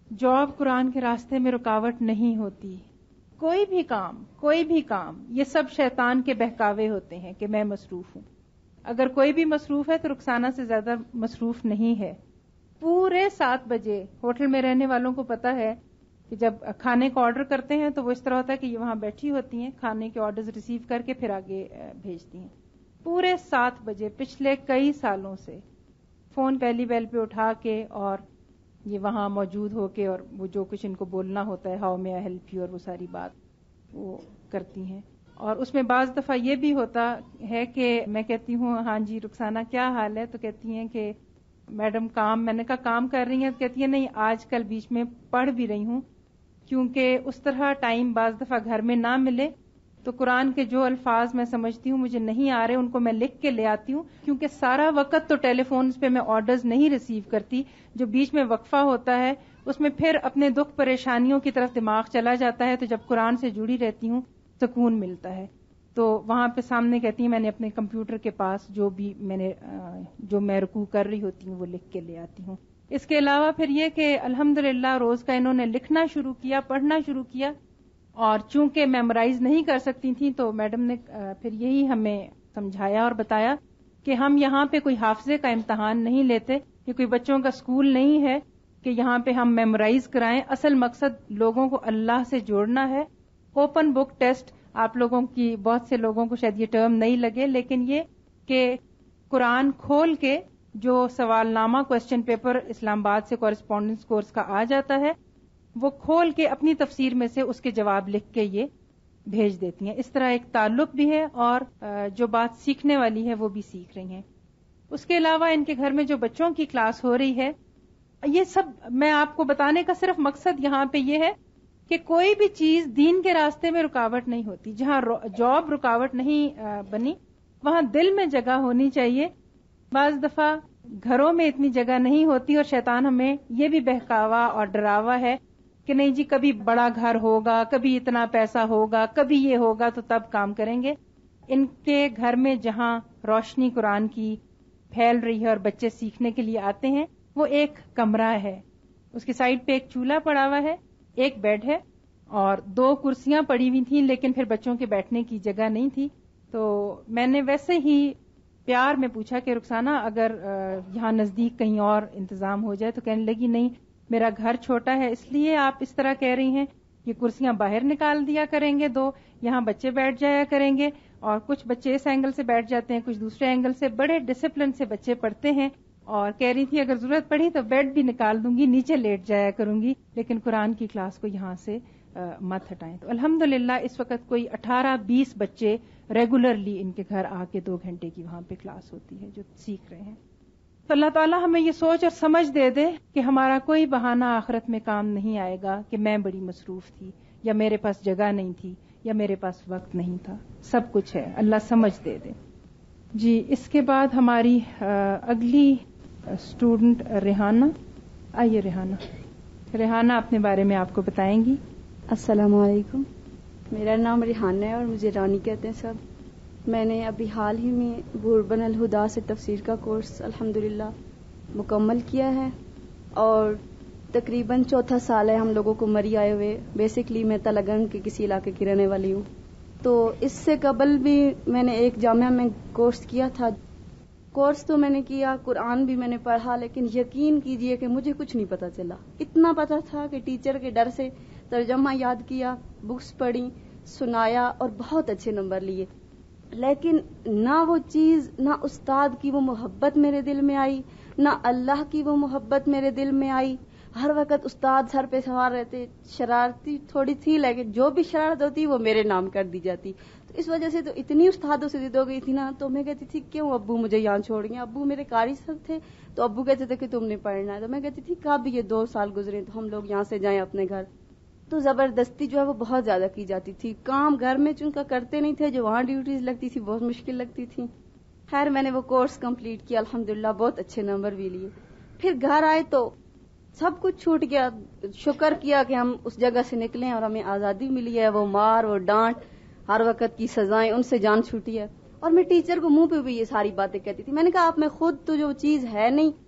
جاب قرآن کے راستے میں رکاوٹ نہیں ہوتی. کوئی بھی کام کوئی بھی کام یہ سب شیطان کے بہکاوے ہوتے ہیں کہ میں مصروف ہوں. اگر کوئی بھی مصروف ہے تو رخسانہ سے زیادہ مصروف نہیں ہے. پورے سات بجے ہوٹل میں رہنے والوں کو پتا ہے کہ جب کھانے کا آرڈر کرتے ہیں تو وہ اس طرح ہوتا ہے کہ یہ وہاں بیٹھی ہوتی ہیں, کھانے کے آرڈرز ریسیو کر کے پھر آگے بھیجتی ہیں. پورے سات بجے پچھلے کئی سالوں سے فون پہلی بیل پہ اٹھا کے اور یہ وہاں موجود ہو کے اور وہ جو کچھ ان کو بولنا ہوتا ہے, ہاؤ میں آئی ہیلپ یو اور وہ ساری بات وہ کرتی ہیں. اور اس میں بعض دفعہ یہ بھی ہوتا ہے کہ میں کہتی ہوں ہاں جی رخسانہ کیا حال ہے, تو کہتی ہیں کہ میڈم کام. میں نے کہا کام کر رہی ہیں؟ تو کہتی ہیں نہیں آج کل بیچ میں پڑھ بھی رہی ہوں, کیونکہ اس طرح ٹائم بعض دفعہ گھر میں نہ ملے تو قرآن کے جو الفاظ میں سمجھتی ہوں مجھے نہیں آ رہے ان کو میں لکھ کے لے آتی ہوں, کیونکہ سارا وقت تو ٹیلی فونز پہ میں آرڈرز نہیں ریسیو کرتی. جو بیچ میں وقفہ ہوتا ہے اس میں پھر اپنے دکھ پریشانیوں کی طرف دماغ چلا جاتا ہے, تو جب قرآن سے جڑی رہتی ہوں سکون ملتا ہے. تو وہاں پہ سامنے کہتی ہیں میں نے اپنے کمپیوٹر کے پاس جو بھی میں نے جو میں رکوع کر رہی ہوتی ہوں وہ لکھ کے لے آتی ہوں. اس کے علاوہ پھر یہ کہ الحمدللہ روز کا انہوں نے لکھنا شروع کیا, پڑھنا شروع کیا, اور چونکہ میمورائز نہیں کر سکتی تھیں تو میڈم نے پھر یہی ہمیں سمجھایا اور بتایا کہ ہم یہاں پہ کوئی حافظے کا امتحان نہیں لیتے, یہ کوئی بچوں کا اسکول نہیں ہے کہ یہاں پہ ہم میمورائز کرائیں. اصل مقصد لوگوں کو اللہ سے جوڑنا ہے. اوپن بک ٹیسٹ آپ لوگوں کی بہت سے لوگوں کو شاید یہ ٹرم نہیں لگے, لیکن یہ کہ قرآن کھول کے جو سوال نامہ کوسچن پیپر اسلام آباد سے کورسپونڈنس کورس کا آ جاتا ہے وہ کھول کے اپنی تفسیر میں سے اس کے جواب لکھ کے یہ بھیج دیتی ہیں. اس طرح ایک تعلق بھی ہے اور جو بات سیکھنے والی ہے وہ بھی سیکھ رہی ہیں. اس کے علاوہ ان کے گھر میں جو بچوں کی کلاس ہو رہی ہے, یہ سب میں آپ کو بتانے کا صرف مقصد یہاں پہ یہ ہے کہ کوئی بھی چیز دین کے راستے میں رکاوٹ نہیں ہوتی. جہاں جاب رکاوٹ نہیں بنی وہاں دل میں جگہ ہونی چاہیے. بعض دفعہ گھروں میں اتنی جگہ نہیں ہوتی اور شیطان ہمیں یہ بھی بہکاوا اور ڈراوا ہے کہ نہیں جی کبھی بڑا گھر ہوگا, کبھی اتنا پیسہ ہوگا, کبھی یہ ہوگا تو تب کام کریں گے. ان کے گھر میں جہاں روشنی قرآن کی پھیل رہی ہے اور بچے سیکھنے کے لیے آتے ہیں وہ ایک کمرہ ہے, اس کی سائڈ پہ ایک چولہا پڑا ہوا ہے, ایک بیڈ ہے اور دو کرسیاں پڑی ہوئی تھیں, لیکن پھر بچوں کے بیٹھنے کی جگہ نہیں تھی. تو میں نے ویسے ہی پیار میں پوچھا کہ رخسانہ اگر یہاں نزدیک کہیں اور انتظام ہو جائے, تو کہنے لگی نہیں میرا گھر چھوٹا ہے اس لیے آپ اس طرح کہہ رہی ہیں, یہ کرسیاں باہر نکال دیا کریں گے دو, یہاں بچے بیٹھ جایا کریں گے, اور کچھ بچے اس اینگل سے بیٹھ جاتے ہیں کچھ دوسرے اینگل سے. بڑے ڈسپلن سے بچے پڑھتے ہیں, اور کہہ رہی تھی اگر ضرورت پڑی تو بیڈ بھی نکال دوں گی, نیچے لیٹ جایا کروں گی, لیکن قرآن کی کلاس کو یہاں سے مت ہٹائیں. تو الحمدللہ اس وقت کوئی اٹھارہ بیس بچے ریگولرلی ان کے گھر آ کے دو گھنٹے کی وہاں پہ کلاس ہوتی ہے جو سیکھ رہے ہیں. تو اللہ تعالیٰ ہمیں یہ سوچ اور سمجھ دے دے کہ ہمارا کوئی بہانہ آخرت میں کام نہیں آئے گا کہ میں بڑی مصروف تھی یا میرے پاس جگہ نہیں تھی یا میرے پاس وقت نہیں تھا. سب کچھ ہے, اللہ سمجھ دے دے. جی اس کے بعد ہماری اگلی اسٹوڈنٹ ریحانہ. آئیے ریحانہ. ریحانہ اپنے بارے میں آپ کو بتائیں گی. السلام علیکم, میرا نام ریحانہ ہے اور مجھے رانی کہتے ہیں سب. میں نے ابھی حال ہی میں بوربن الہدا سے تفسیر کا کورس الحمدللہ مکمل کیا ہے اور تقریباً چوتھا سال ہے ہم لوگوں کو مری آئے ہوئے. بیسکلی میں تلگنگ کے کسی علاقے کی رہنے والی ہوں. تو اس سے قبل بھی میں نے ایک جامعہ میں کورس کیا تھا. کورس تو میں نے کیا, قرآن بھی میں نے پڑھا, لیکن یقین کیجئے کہ مجھے کچھ نہیں پتا چلا. اتنا پتا تھا کہ ٹیچر کے ڈر سے ترجمہ یاد کیا, بکس پڑھی, سنایا اور بہت اچھے نمبر لیے, لیکن نہ وہ چیز, نہ استاد کی وہ محبت میرے دل میں آئی, نہ اللہ کی وہ محبت میرے دل میں آئی. ہر وقت استاد سر پہ سوار رہتے. شرارتی تھوڑی تھی لیکن جو بھی شرارت ہوتی وہ میرے نام کر دی جاتی. تو اس وجہ سے تو اتنی استادوں سے ضد ہو گئی تھی نا, تو میں کہتی تھی کیوں ابو مجھے یہاں چھوڑ گئے. ابو میرے قاری صاحب تھے تو ابو کہتے تھے کہ تم نے پڑھنا ہے, تو میں کہتی تھی کب یہ دو سال گزرے تو ہم لوگ یہاں سے جائیں اپنے گھر. تو زبردستی جو ہے وہ بہت زیادہ کی جاتی تھی. کام گھر میں چونکہ کرتے نہیں تھے, جو وہاں ڈیوٹیز لگتی تھی بہت مشکل لگتی تھی. خیر میں نے وہ کورس کمپلیٹ کیا الحمدللہ, بہت اچھے نمبر بھی لیے. پھر گھر آئے تو سب کچھ چھوٹ گیا. شکر کیا کہ ہم اس جگہ سے نکلے اور ہمیں آزادی ملی ہے. وہ مار, وہ ڈانٹ, ہر وقت کی سزائیں, ان سے جان چھوٹی ہے. اور میں ٹیچر کو منہ پہ بھی یہ ساری باتیں کہتی تھی. میں نے کہا آپ میں خود تو جو چیز ہے نہیں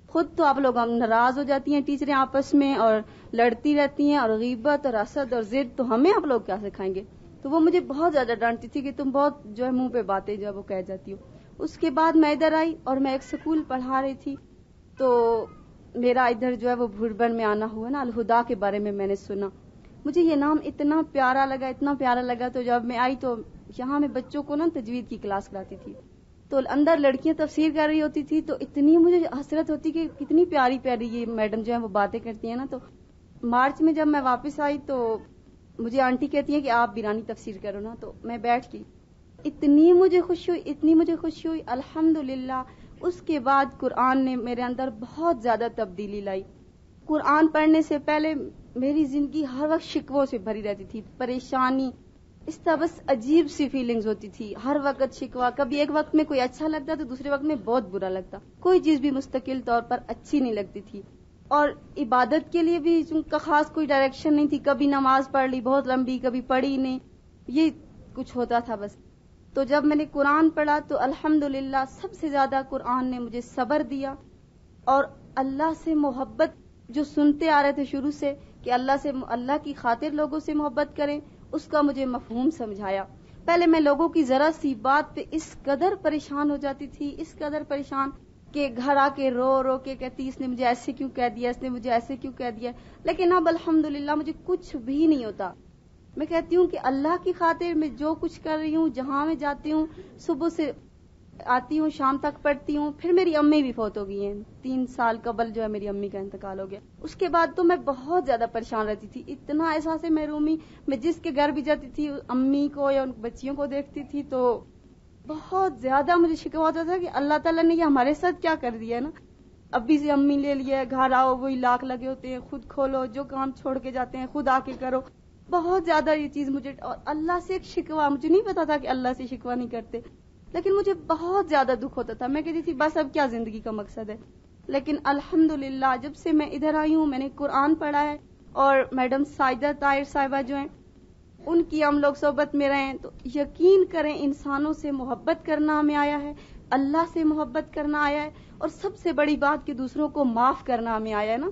خود تو آپ لوگ ناراض ہو جاتی ہیں ٹیچریں آپس میں اور لڑتی رہتی ہیں, اور غیبت اور حسد اور ضد, تو ہمیں آپ لوگ کیا سکھائیں گے. تو وہ مجھے بہت زیادہ ڈانٹتی تھی کہ تم بہت جو ہے منہ پہ باتیں جو ہے وہ کہہ جاتی ہو. اس کے بعد میں ادھر آئی اور میں ایک اسکول پڑھا رہی تھی, تو میرا ادھر جو ہے وہ بھوربن میں آنا ہوا نا. الہدا کے بارے میں میں نے سنا, مجھے یہ نام اتنا پیارا لگا, اتنا پیارا لگا. تو جب میں آئی تو یہاں میں بچوں کو نا تجوید کی کلاس کراتی تھی, تو اندر لڑکیاں تفسیر کر رہی ہوتی تھی, تو اتنی مجھے حسرت ہوتی کہ کتنی پیاری پیاری یہ میڈم جو ہے وہ باتیں کرتی ہیں نا. تو مارچ میں جب میں واپس آئی تو مجھے آنٹی کہتی ہیں کہ آپ بیرانی تفسیر کرو نا, تو میں بیٹھ گئی. اتنی مجھے خوشی ہوئی, اتنی مجھے خوشی ہوئی الحمدللہ. اس کے بعد قرآن نے میرے اندر بہت زیادہ تبدیلی لائی. قرآن پڑھنے سے پہلے میری زندگی ہر وقت شکووں سے بھری رہتی تھی, پریشانی, اس طرح بس عجیب سی فیلنگز ہوتی تھی, ہر وقت شکوا. کبھی ایک وقت میں کوئی اچھا لگتا تو دوسرے وقت میں بہت برا لگتا, کوئی چیز بھی مستقل طور پر اچھی نہیں لگتی تھی. اور عبادت کے لیے بھی ان کا خاص کوئی ڈائریکشن نہیں تھی, کبھی نماز پڑھ لی بہت لمبی, کبھی پڑھی نہیں, یہ کچھ ہوتا تھا بس. تو جب میں نے قرآن پڑھا تو الحمدللہ سب سے زیادہ قرآن نے مجھے صبر دیا, اور اللہ سے محبت جو سنتے آ رہے تھے شروع سے کہ اللہ سے اللہ کی خاطر لوگوں سے محبت کریں, اس کا مجھے مفہوم سمجھایا. پہلے میں لوگوں کی ذرا سی بات پہ اس قدر پریشان ہو جاتی تھی, اس قدر پریشان کہ گھر آ کے رو رو کے کہتی اس نے مجھے ایسے کیوں کہہ دیا, اس نے مجھے ایسے کیوں کہہ دیا. لیکن اب الحمدللہ مجھے کچھ بھی نہیں ہوتا. میں کہتی ہوں کہ اللہ کی خاطر میں جو کچھ کر رہی ہوں, جہاں میں جاتی ہوں, صبح سے آتی ہوں شام تک پڑھتی ہوں. پھر میری امی بھی فوت ہو گئی ہیں, تین سال قبل جو ہے میری امی کا انتقال ہو گیا. اس کے بعد تو میں بہت زیادہ پریشان رہتی تھی, اتنا احساس محرومی. میں جس کے گھر بھی جاتی تھی امی کو یا ان بچیوں کو دیکھتی تھی تو بہت زیادہ مجھے شکوہ ہوتا تھا کہ اللہ تعالیٰ نے یہ ہمارے ساتھ کیا کر دیا ہے نا. ابھی سے امی لے لیے, گھر آؤ وہی لاکھ لگے ہوتے ہیں, خود کھولو, جو کام چھوڑ کے جاتے ہیں خود آ کے کرو. بہت زیادہ یہ چیز مجھے, اور اللہ سے ایک شکوہ, مجھے نہیں پتا تھا کہ اللہ سے شکوہ نہیں کرتے, لیکن مجھے بہت زیادہ دکھ ہوتا تھا. میں کہتی تھی بس اب کیا زندگی کا مقصد ہے. لیکن الحمدللہ جب سے میں ادھر آئی ہوں, میں نے قرآن پڑھا ہے, اور میڈم سائدہ طاہر صاحبہ جو ہیں ان کی ہم لوگ صحبت میں رہے ہیں, تو یقین کریں انسانوں سے محبت کرنا ہمیں آیا ہے, اللہ سے محبت کرنا آیا ہے, اور سب سے بڑی بات کہ دوسروں کو معاف کرنا ہمیں آیا ہے نا.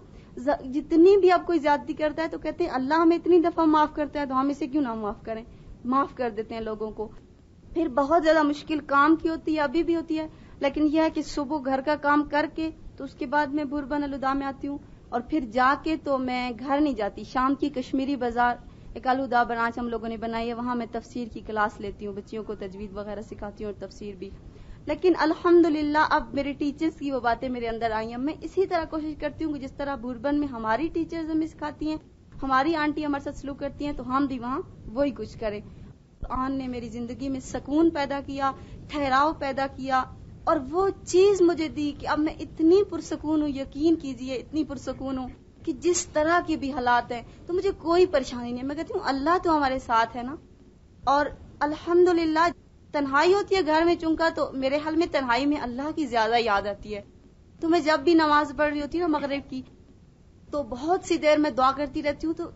جتنی بھی اب کوئی زیادتی کرتا ہے تو کہتے ہیں اللہ ہمیں اتنی دفعہ معاف کرتا ہے تو ہم اسے کیوں نہ معاف کریں, معاف کر دیتے ہیں لوگوں کو. پھر بہت زیادہ مشکل کام کی ہوتی ہے, ابھی بھی ہوتی ہے, لیکن یہ ہے کہ صبح گھر کا کام کر کے تو اس کے بعد میں بھوربن الہدا میں آتی ہوں, اور پھر جا کے تو میں گھر نہیں جاتی. شام کی کشمیری بازار ایک الہدا برانچ ہم لوگوں نے بنائی ہے, وہاں میں تفسیر کی کلاس لیتی ہوں, بچیوں کو تجوید وغیرہ سکھاتی ہوں اور تفسیر بھی. لیکن الحمدللہ اب میرے ٹیچرز کی وہ باتیں میرے اندر آئی ہیں. میں اسی طرح کوشش کرتی ہوں کہ جس طرح بھوربن میں ہماری ٹیچرز ہمیں سکھاتی ہیں, ہماری آنٹی ہمارے ساتھ سلوک کرتی ہیں, تو ہم بھی وہاں وہی کچھ کریں. قرآن نے میری زندگی میں سکون پیدا کیا, ٹھہراؤ پیدا کیا, اور وہ چیز مجھے دی کہ اب میں اتنی پرسکون ہوں, یقین کیجئے اتنی پرسکون ہوں کہ جس طرح کے بھی حالات ہیں تو مجھے کوئی پریشانی نہیں. میں کہتی ہوں اللہ تو ہمارے ساتھ ہے نا. اور الحمدللہ تنہائی ہوتی ہے گھر میں چونکا, تو میرے حال میں تنہائی میں اللہ کی زیادہ یاد آتی ہے. تو میں جب بھی نماز پڑھ رہی ہوتی نا مغرب کی, تو بہت سی دیر میں دعا کرتی رہتی ہوں. تو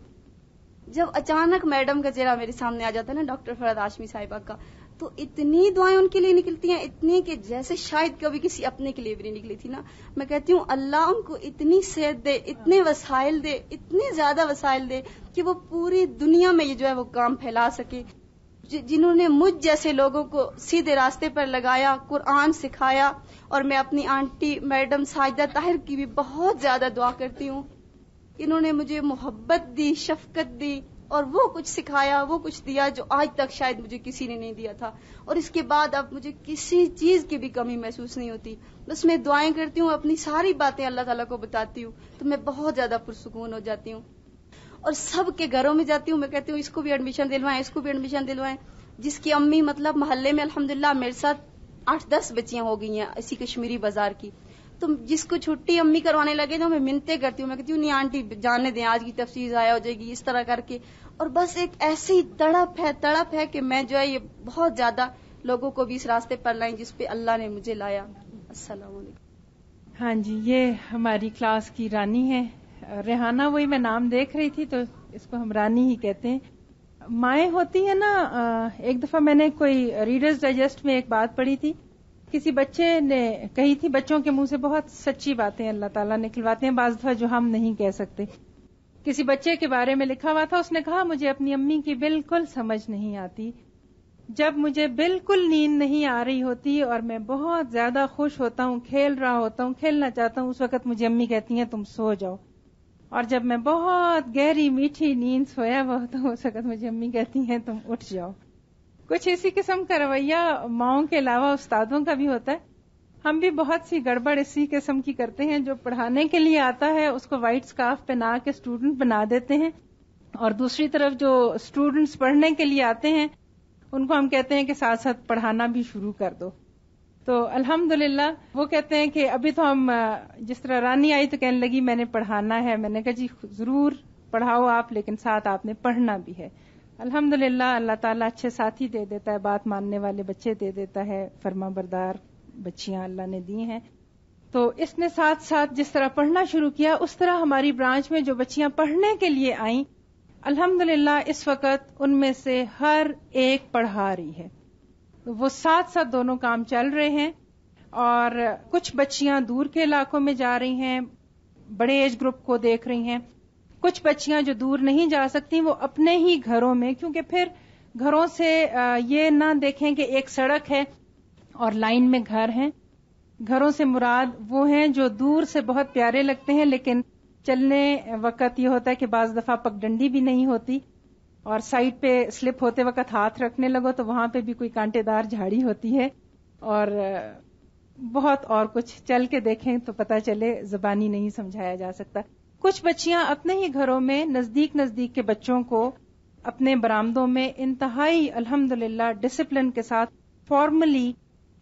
جب اچانک میڈم کا چہرہ میرے سامنے آ جاتا ہے نا, ڈاکٹر فرحت ہاشمی صاحبہ کا, تو اتنی دعائیں ان کے لیے نکلتی ہیں, اتنی کہ جیسے شاید کبھی کسی اپنے کے لیے بھی نہیں نکلی تھی نا. میں کہتی ہوں اللہ ان کو اتنی صحت دے, اتنے وسائل دے, اتنے زیادہ وسائل دے کہ وہ پوری دنیا میں یہ جو ہے وہ کام پھیلا سکے. جنہوں نے مجھ جیسے لوگوں کو سیدھے راستے پر لگایا, قرآن سکھایا. اور میں اپنی آنٹی میڈم سائدہ طاہر کی بھی بہت زیادہ دعا کرتی ہوں, انہوں نے مجھے محبت دی, شفقت دی, اور وہ کچھ سکھایا, وہ کچھ دیا جو آج تک شاید مجھے کسی نے نہیں دیا تھا. اور اس کے بعد اب مجھے کسی چیز کی بھی کمی محسوس نہیں ہوتی. بس میں دعائیں کرتی ہوں, اپنی ساری باتیں اللہ تعالیٰ کو بتاتی ہوں, تو میں بہت زیادہ پرسکون ہو جاتی ہوں. اور سب کے گھروں میں جاتی ہوں, میں کہتی ہوں اس کو بھی ایڈمیشن دلوائیں, اس کو بھی ایڈمیشن دلوائیں. جس کی امی مطلب محلے میں الحمدللہ میرے ساتھ آٹھ دس بچیاں ہو گئی ہیں اسی کشمیری بازار کی, تو جس کو چھٹی امی کروانے لگے تو میں منتیں کرتی ہوں, میں کہتی ہوں نہیں آنٹی جانے دیں, آج کی تفسیر ضائع ہو جائے گی, اس طرح کر کے. اور بس ایک ایسی تڑپ ہے تڑپ ہے کہ میں جو ہے یہ بہت زیادہ لوگوں کو بھی اس راستے پر لائیں جس پہ اللہ نے مجھے لایا. السلام علیکم. ہاں جی, یہ ہماری کلاس کی رانی ہے ریحانہ, وہی میں نام دیکھ رہی تھی تو اس کو ہم رانی ہی کہتے ہیں. مائیں ہوتی ہیں نا, ایک دفعہ میں نے کوئی ریڈرز ڈائجسٹ میں ایک بات پڑھی تھی کسی بچے نے کہی تھی، بچوں کے منہ سے بہت سچی باتیں اللہ تعالیٰ نکلواتے ہیں بعض دفعہ جو ہم نہیں کہہ سکتے. کسی بچے کے بارے میں لکھا ہوا تھا، اس نے کہا مجھے اپنی امی کی بالکل سمجھ نہیں آتی. جب مجھے بالکل نیند نہیں آ رہی ہوتی اور میں بہت زیادہ خوش ہوتا ہوں، کھیل رہا ہوتا ہوں، کھیلنا چاہتا ہوں، اس وقت مجھے امی کہتی ہیں تم سو جاؤ. اور جب میں بہت گہری میٹھی نیند سویا ہوا ہوتا ہوں، اس وقت مجھے امی کہتی ہیں تم اٹھ جاؤ. کچھ اسی قسم کا رویہ ماؤں کے علاوہ استادوں کا بھی ہوتا ہے. ہم بھی بہت سی گڑبڑ اسی قسم کی کرتے ہیں. جو پڑھانے کے لیے آتا ہے اس کو وائٹ سکارف پہنا کے اسٹوڈنٹ بنا دیتے ہیں، اور دوسری طرف جو اسٹوڈنٹس پڑھنے کے لیے آتے ہیں ان کو ہم کہتے ہیں کہ ساتھ ساتھ پڑھانا بھی شروع کر دو. تو الحمدللہ وہ کہتے ہیں کہ ابھی تو ہم، جس طرح رانی آئی تو کہنے لگی میں نے پڑھانا ہے. میں نے کہا جی ضرور پڑھاؤ آپ، لیکن ساتھ آپ نے پڑھنا بھی ہے. الحمدللہ اللہ تعالیٰ اچھے ساتھی دے دیتا ہے، بات ماننے والے بچے دے دیتا ہے، فرما بردار بچیاں اللہ نے دی ہیں. تو اس نے ساتھ ساتھ جس طرح پڑھنا شروع کیا، اس طرح ہماری برانچ میں جو بچیاں پڑھنے کے لیے آئیں، الحمدللہ اس وقت ان میں سے ہر ایک پڑھا رہی ہے. وہ ساتھ ساتھ دونوں کام چل رہے ہیں. اور کچھ بچیاں دور کے علاقوں میں جا رہی ہیں، بڑے ایج گروپ کو دیکھ رہی ہیں. کچھ بچیاں جو دور نہیں جا سکتی وہ اپنے ہی گھروں میں، کیونکہ پھر گھروں سے یہ نہ دیکھیں کہ ایک سڑک ہے اور لائن میں گھر ہیں. گھروں سے مراد وہ ہیں جو دور سے بہت پیارے لگتے ہیں، لیکن چلنے وقت یہ ہوتا ہے کہ بعض دفعہ پگڈنڈی بھی نہیں ہوتی، اور سائڈ پہ سلپ ہوتے وقت ہاتھ رکھنے لگو تو وہاں پہ بھی کوئی کانٹے دار جھاڑی ہوتی ہے، اور بہت اور کچھ چل کے دیکھیں تو پتہ چلے زبانی نہیں سمجھایا جا سکتا. کچھ بچیاں اپنے ہی گھروں میں نزدیک نزدیک کے بچوں کو اپنے برآمدوں میں انتہائی الحمدللہ ڈسپلن کے ساتھ فارملی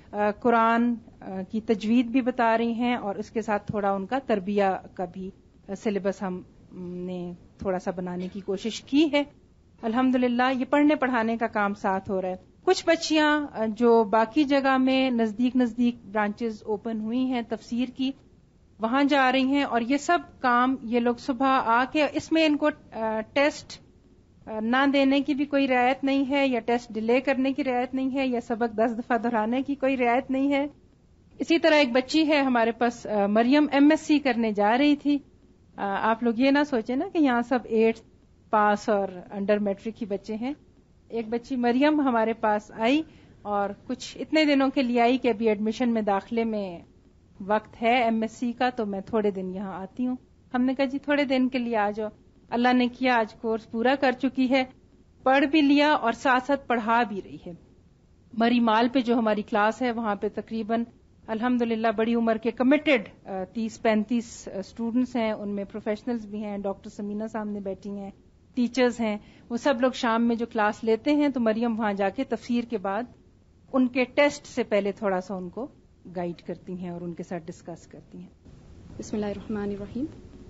قرآن کی تجوید بھی بتا رہی ہیں، اور اس کے ساتھ تھوڑا ان کا تربیہ کا بھی سلیبس ہم نے تھوڑا سا بنانے کی کوشش کی ہے. الحمدللہ یہ پڑھنے پڑھانے کا کام ساتھ ہو رہا ہے. کچھ بچیاں جو باقی جگہ میں نزدیک نزدیک برانچز اوپن ہوئی ہیں تفسیر کی، وہاں جا رہی ہیں، اور یہ سب کام یہ لوگ صبح آ کے، اس میں ان کو ٹیسٹ نہ دینے کی بھی کوئی رعایت نہیں ہے، یا ٹیسٹ ڈیلے کرنے کی رعایت نہیں ہے، یا سبق دس دفعہ دہرانے کی کوئی رعایت نہیں ہے. اسی طرح ایک بچی ہے ہمارے پاس، مریم ایم ایس سی کرنے جا رہی تھی. آپ لوگ یہ نہ سوچیں نا کہ یہاں سب ایٹھ پاس اور انڈر میٹرک ہی بچے ہیں. ایک بچی مریم ہمارے پاس آئی اور کچھ اتنے دنوں کے لیے آئی کہ ابھی ایڈمیشن میں داخلے میں وقت ہے ایم ایس سی کا، تو میں تھوڑے دن یہاں آتی ہوں. ہم نے کہا جی تھوڑے دن کے لیے آ جاؤ. اللہ نے کیا آج کورس پورا کر چکی ہے، پڑھ بھی لیا اور ساتھ ساتھ پڑھا بھی رہی ہے. مری مال پہ جو ہماری کلاس ہے وہاں پہ تقریباً الحمدللہ بڑی عمر کے کمیٹڈ تیس پینتیس اسٹوڈنٹس ہیں. ان میں پروفیشنلز بھی ہیں، ڈاکٹر سمینہ سامنے بیٹھی ہیں، ٹیچرز ہیں. وہ سب لوگ شام میں جو کلاس لیتے ہیں تو مریم وہاں جا کے تفسیر کے بعد ان کے ٹیسٹ سے پہلے تھوڑا سا ان کو گائیڈ کرتی ہیں اور ان کے ساتھ ڈسکس کرتی ہیں. بسم اللہ الرحمن الرحیم.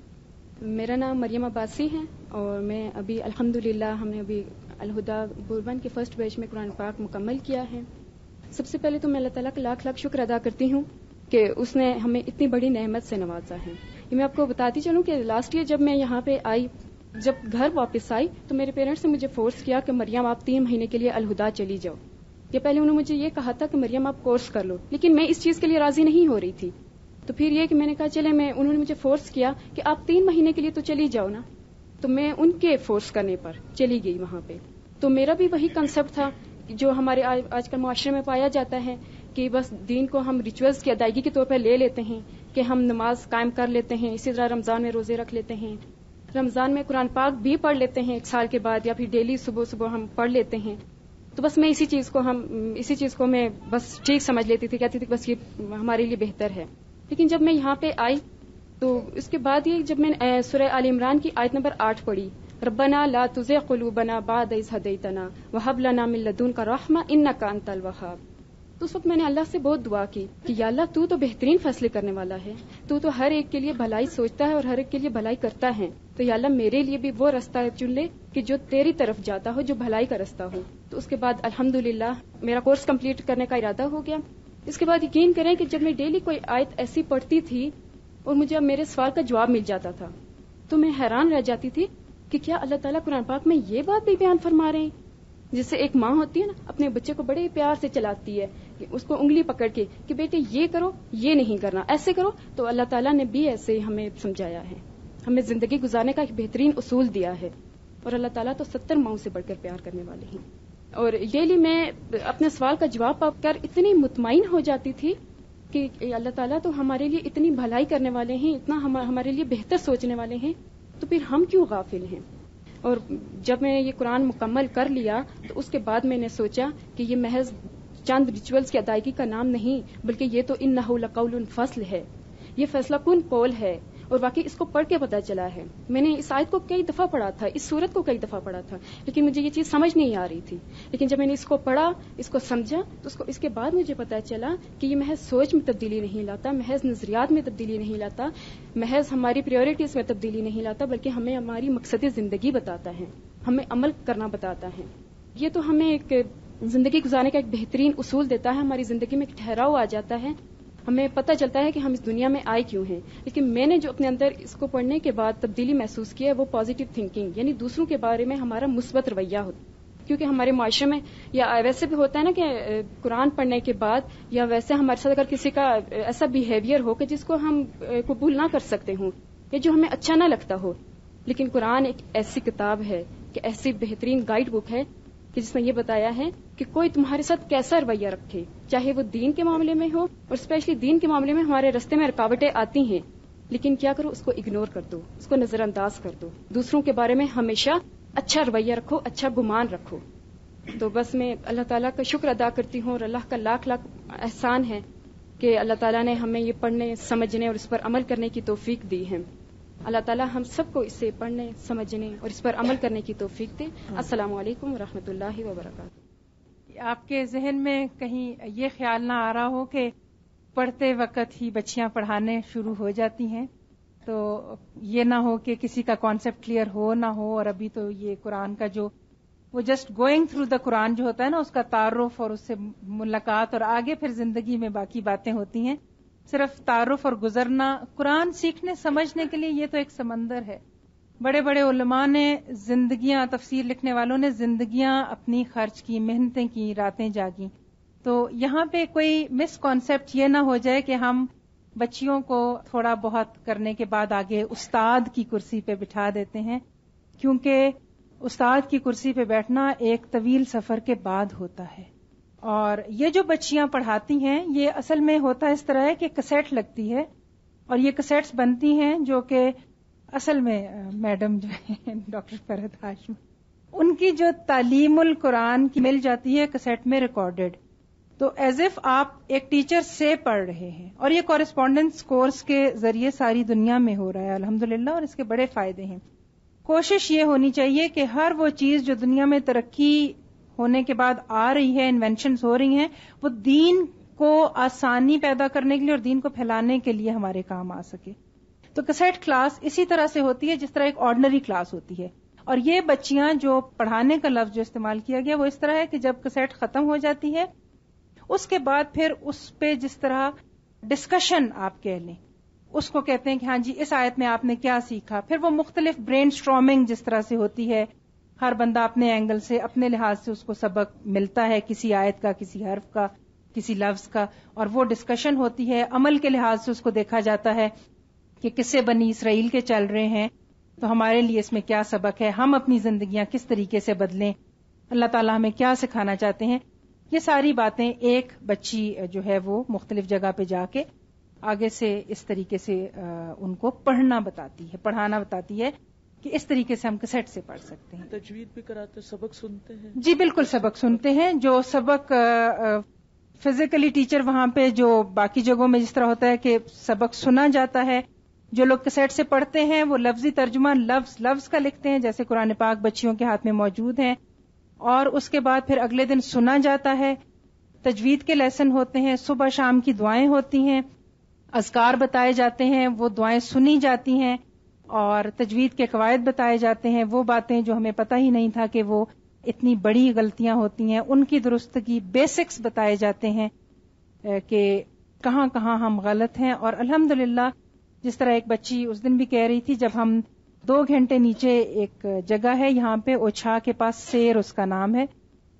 میرا نام مریم عباسی ہے اور میں ابھی الحمدللہ ہم نے ابھی الہدا بوربن کے فرسٹ بیچ میں قرآن پاک مکمل کیا ہے. سب سے پہلے تو میں اللہ تعالیٰ کا لاکھ لاکھ شکر ادا کرتی ہوں کہ اس نے ہمیں اتنی بڑی نعمت سے نوازا ہے. یہ میں آپ کو بتاتی چلوں کہ لاسٹ ایئر جب میں یہاں پہ آئی، جب گھر واپس آئی تو میرے پیرنٹس نے مجھے فورس کیا کہ مریم آپ تین مہینے کے لیے الہدا چلی جاؤ. یہ پہلے انہوں نے مجھے یہ کہا تھا کہ مریم آپ کورس کر لو، لیکن میں اس چیز کے لیے راضی نہیں ہو رہی تھی. تو پھر یہ کہ میں نے کہا چلے میں انہوں نے مجھے فورس کیا کہ آپ تین مہینے کے لیے تو چلی جاؤ نا. تو میں ان کے فورس کرنے پر چلی گئی وہاں پہ. تو میرا بھی وہی کنسپٹ تھا جو ہمارے آج کل معاشرے میں پایا جاتا ہے کہ بس دین کو ہم ریچولز کی ادائیگی کے طور پر لے لیتے ہیں کہ ہم نماز قائم کر لیتے ہیں، اسی طرح رمضان میں روزے رکھ لیتے ہیں، رمضان میں قرآن پاک بھی پڑھ لیتے ہیں ایک سال کے بعد، یا پھر ڈیلی صبح صبح ہم پڑھ لیتے ہیں. تو بس میں اسی چیز کو ہم اسی چیز کو میں بس ٹھیک سمجھ لیتی تھی، کہتی تھی بس یہ ہمارے لیے بہتر ہے. لیکن جب میں یہاں پہ آئی تو اس کے بعد یہ جب میں نے سورہ آل عمران کی آیت نمبر آٹھ پڑھی، ربنا لا تزغ قلوبنا بعد اذ ہدیتنا وہب لنا من لدنک رحمہ انک انت الوہاب. تو اس وقت میں نے اللہ سے بہت دعا کی کہ یا اللہ تو تو بہترین فیصلے کرنے والا ہے، تو تو ہر ایک کے لیے بھلائی سوچتا ہے اور ہر ایک کے لیے بھلائی کرتا ہے. تو یا اللہ میرے لیے بھی وہ رستہ چن لے کہ جو تیری طرف جاتا ہو، جو بھلائی کا رستہ ہو. تو اس کے بعد الحمدللہ میرا کورس کمپلیٹ کرنے کا ارادہ ہو گیا. اس کے بعد یقین کریں کہ جب میں ڈیلی کوئی آیت ایسی پڑھتی تھی اور مجھے اب میرے سوال کا جواب مل جاتا تھا تو میں حیران رہ جاتی تھی کہ کیا اللہ تعالیٰ قرآن پاک میں یہ بات بھی بیان فرما رہے ہیں جیسے ایک ماں ہوتی ہے نا، اپنے بچے کو بڑے پیار سے چلاتی ہے، اس کو انگلی پکڑ کے کہ بیٹے یہ کرو، یہ نہیں کرنا، ایسے کرو. تو اللہ تعالیٰ نے بھی ایسے ہمیں سمجھایا ہے، ہمیں زندگی گزارنے کا ایک بہترین اصول دیا ہے. اور اللہ تعالیٰ تو ستر ماؤں سے بڑھ کر پیار کرنے والے ہیں. اور یہ لیے میں اپنے سوال کا جواب پا کر اتنی مطمئن ہو جاتی تھی کہ اللہ تعالیٰ تو ہمارے لیے اتنی بھلائی کرنے والے ہیں، اتنا ہمارے لیے بہتر سوچنے والے ہیں، تو پھر ہم کیوں غافل ہیں. اور جب میں یہ قرآن مکمل کر لیا تو اس کے بعد میں نے سوچا کہ یہ محض چند ریچولز کی ادائیگی کا نام نہیں، بلکہ یہ تو انہ لقول فصل ہے، یہ فیصلہ کن قول ہے. اور واقعی اس کو پڑھ کے پتہ چلا ہے. میں نے اس آیت کو کئی دفعہ پڑھا تھا، اس سورت کو کئی دفعہ پڑھا تھا، لیکن مجھے یہ چیز سمجھ نہیں آ رہی تھی. لیکن جب میں نے اس کو پڑھا، اس کو سمجھا، تو اس کو اس کے بعد مجھے پتہ چلا کہ یہ محض سوچ میں تبدیلی نہیں لاتا، محض نظریات میں تبدیلی نہیں لاتا، محض ہماری پریورٹیز میں تبدیلی نہیں لاتا، بلکہ ہمیں ہماری مقصد زندگی بتاتا ہے، ہمیں عمل کرنا بتاتا ہے. یہ تو ہمیں ایک زندگی گزارنے کا ایک بہترین اصول دیتا ہے، ہماری زندگی میں ایک ٹھہراؤ آ جاتا ہے، ہمیں پتہ چلتا ہے کہ ہم اس دنیا میں آئے کیوں ہیں. لیکن میں نے جو اپنے اندر اس کو پڑھنے کے بعد تبدیلی محسوس کی ہے وہ پازیٹیو تھنکنگ، یعنی دوسروں کے بارے میں ہمارا مثبت رویہ ہوتا. کیونکہ ہمارے معاشرے میں یا ویسے بھی ہوتا ہے نا کہ قرآن پڑھنے کے بعد یا ویسے ہمارے ساتھ اگر کسی کا ایسا بیہیویئر ہو کہ جس کو ہم قبول نہ کر سکتے ہوں یا جو ہمیں اچھا نہ لگتا ہو، لیکن قرآن ایک ایسی کتاب ہے کہ ایسی بہترین گائیڈ بک ہے کہ جس میں یہ بتایا ہے کہ کوئی تمہارے ساتھ کیسا رویہ رکھے، چاہے وہ دین کے معاملے میں ہو. اور اسپیشلی دین کے معاملے میں ہمارے راستے میں رکاوٹیں آتی ہیں، لیکن کیا کرو، اس کو اگنور کر دو، اس کو نظر انداز کر دو. دوسروں کے بارے میں ہمیشہ اچھا رویہ رکھو، اچھا گمان رکھو. تو بس میں اللہ تعالیٰ کا شکر ادا کرتی ہوں، اور اللہ کا لاکھ لاکھ احسان ہے کہ اللہ تعالیٰ نے ہمیں یہ پڑھنے، سمجھنے اور اس پر عمل کرنے کی توفیق دی ہے. اللہ تعالیٰ ہم سب کو اسے پڑھنے، سمجھنے اور اس پر عمل کرنے کی توفیق دے. السلام علیکم ورحمۃ اللہ وبرکاتہ. آپ کے ذہن میں کہیں یہ خیال نہ آ رہا ہو کہ پڑھتے وقت ہی بچیاں پڑھانے شروع ہو جاتی ہیں، تو یہ نہ ہو کہ کسی کا کانسیپٹ کلیئر ہو نہ ہو، اور ابھی تو یہ قرآن کا جو وہ just going through the Quran جو ہوتا ہے نا، اس کا تعارف اور اس سے ملاقات، اور آگے پھر زندگی میں باقی باتیں ہوتی ہیں. صرف تعارف اور گزرنا، قرآن سیکھنے سمجھنے کے لیے یہ تو ایک سمندر ہے. بڑے بڑے علماء نے زندگیاں، تفسیر لکھنے والوں نے زندگیاں اپنی خرچ کی، محنتیں کی، راتیں جاگیں. تو یہاں پہ کوئی مس کانسیپٹ یہ نہ ہو جائے کہ ہم بچیوں کو تھوڑا بہت کرنے کے بعد آگے استاد کی کرسی پہ بٹھا دیتے ہیں، کیونکہ استاد کی کرسی پہ بیٹھنا ایک طویل سفر کے بعد ہوتا ہے. اور یہ جو بچیاں پڑھاتی ہیں، یہ اصل میں ہوتا اس طرح ہے کہ کسیٹ لگتی ہے، اور یہ کسیٹس بنتی ہیں جو کہ اصل میں میڈم جو ہے ڈاکٹر فرحت ہاشمی، ان کی جو تعلیم القرآن کی مل جاتی ہے کسیٹ میں ریکارڈڈ، تو ایز اف آپ ایک ٹیچر سے پڑھ رہے ہیں. اور یہ کورسپونڈنس کورس کے ذریعے ساری دنیا میں ہو رہا ہے الحمدللہ، اور اس کے بڑے فائدے ہیں. کوشش یہ ہونی چاہیے کہ ہر وہ چیز جو دنیا میں ترقی ہونے کے بعد آ رہی ہے، انوینشنز ہو رہی ہیں، وہ دین کو آسانی پیدا کرنے کے لیے اور دین کو پھیلانے کے لیے ہمارے کام آ سکے. تو کسیٹ کلاس اسی طرح سے ہوتی ہے جس طرح ایک آرڈنری کلاس ہوتی ہے. اور یہ بچیاں جو پڑھانے کا لفظ جو استعمال کیا گیا وہ اس طرح ہے کہ جب کسیٹ ختم ہو جاتی ہے اس کے بعد پھر اس پہ جس طرح ڈسکشن آپ کہہ لیں، اس کو کہتے ہیں کہ ہاں جی اس آیت میں آپ نے کیا سیکھا. پھر وہ مختلف برین سٹارمنگ جس طرح سے ہوتی ہے، ہر بندہ اپنے اینگل سے، اپنے لحاظ سے اس کو سبق ملتا ہے، کسی آیت کا، کسی حرف کا، کسی لفظ کا، اور وہ ڈسکشن ہوتی ہے. عمل کے لحاظ سے اس کو دیکھا جاتا ہے کہ قصے بنی اسرائیل کے چل رہے ہیں تو ہمارے لیے اس میں کیا سبق ہے، ہم اپنی زندگیاں کس طریقے سے بدلیں، اللہ تعالیٰ ہمیں کیا سکھانا چاہتے ہیں. یہ ساری باتیں ایک بچی جو ہے وہ مختلف جگہ پہ جا کے آگے سے اس طریقے سے ان کو پڑھنا بتاتی ہے، پڑھانا بتاتی ہے کہ اس طریقے سے ہم کسیٹ سے پڑھ سکتے ہیں. تجوید بھی کراتے، سبق سنتے ہیں؟ جی بالکل سبق سنتے ہیں. جو سبق فزیکلی ٹیچر وہاں پہ جو باقی جگہوں میں جس طرح ہوتا ہے کہ سبق سنا جاتا ہے، جو لوگ کسیٹ سے پڑھتے ہیں وہ لفظی ترجمہ لفظ لفظ کا لکھتے ہیں، جیسے قرآن پاک بچیوں کے ہاتھ میں موجود ہیں، اور اس کے بعد پھر اگلے دن سنا جاتا ہے. تجوید کے لیسن ہوتے ہیں، صبح شام کی دعائیں ہوتی ہیں، اذکار بتائے جاتے ہیں، وہ دعائیں سنی جاتی ہیں، اور تجوید کے قواعد بتائے جاتے ہیں. وہ باتیں جو ہمیں پتہ ہی نہیں تھا کہ وہ اتنی بڑی غلطیاں ہوتی ہیں، ان کی درستگی، بیسکس بتائے جاتے ہیں کہ کہاں کہاں ہم غلط ہیں. اور الحمدللہ جس طرح ایک بچی اس دن بھی کہہ رہی تھی، جب ہم دو گھنٹے نیچے ایک جگہ ہے یہاں پہ اوچھا کے پاس، سیر اس کا نام ہے،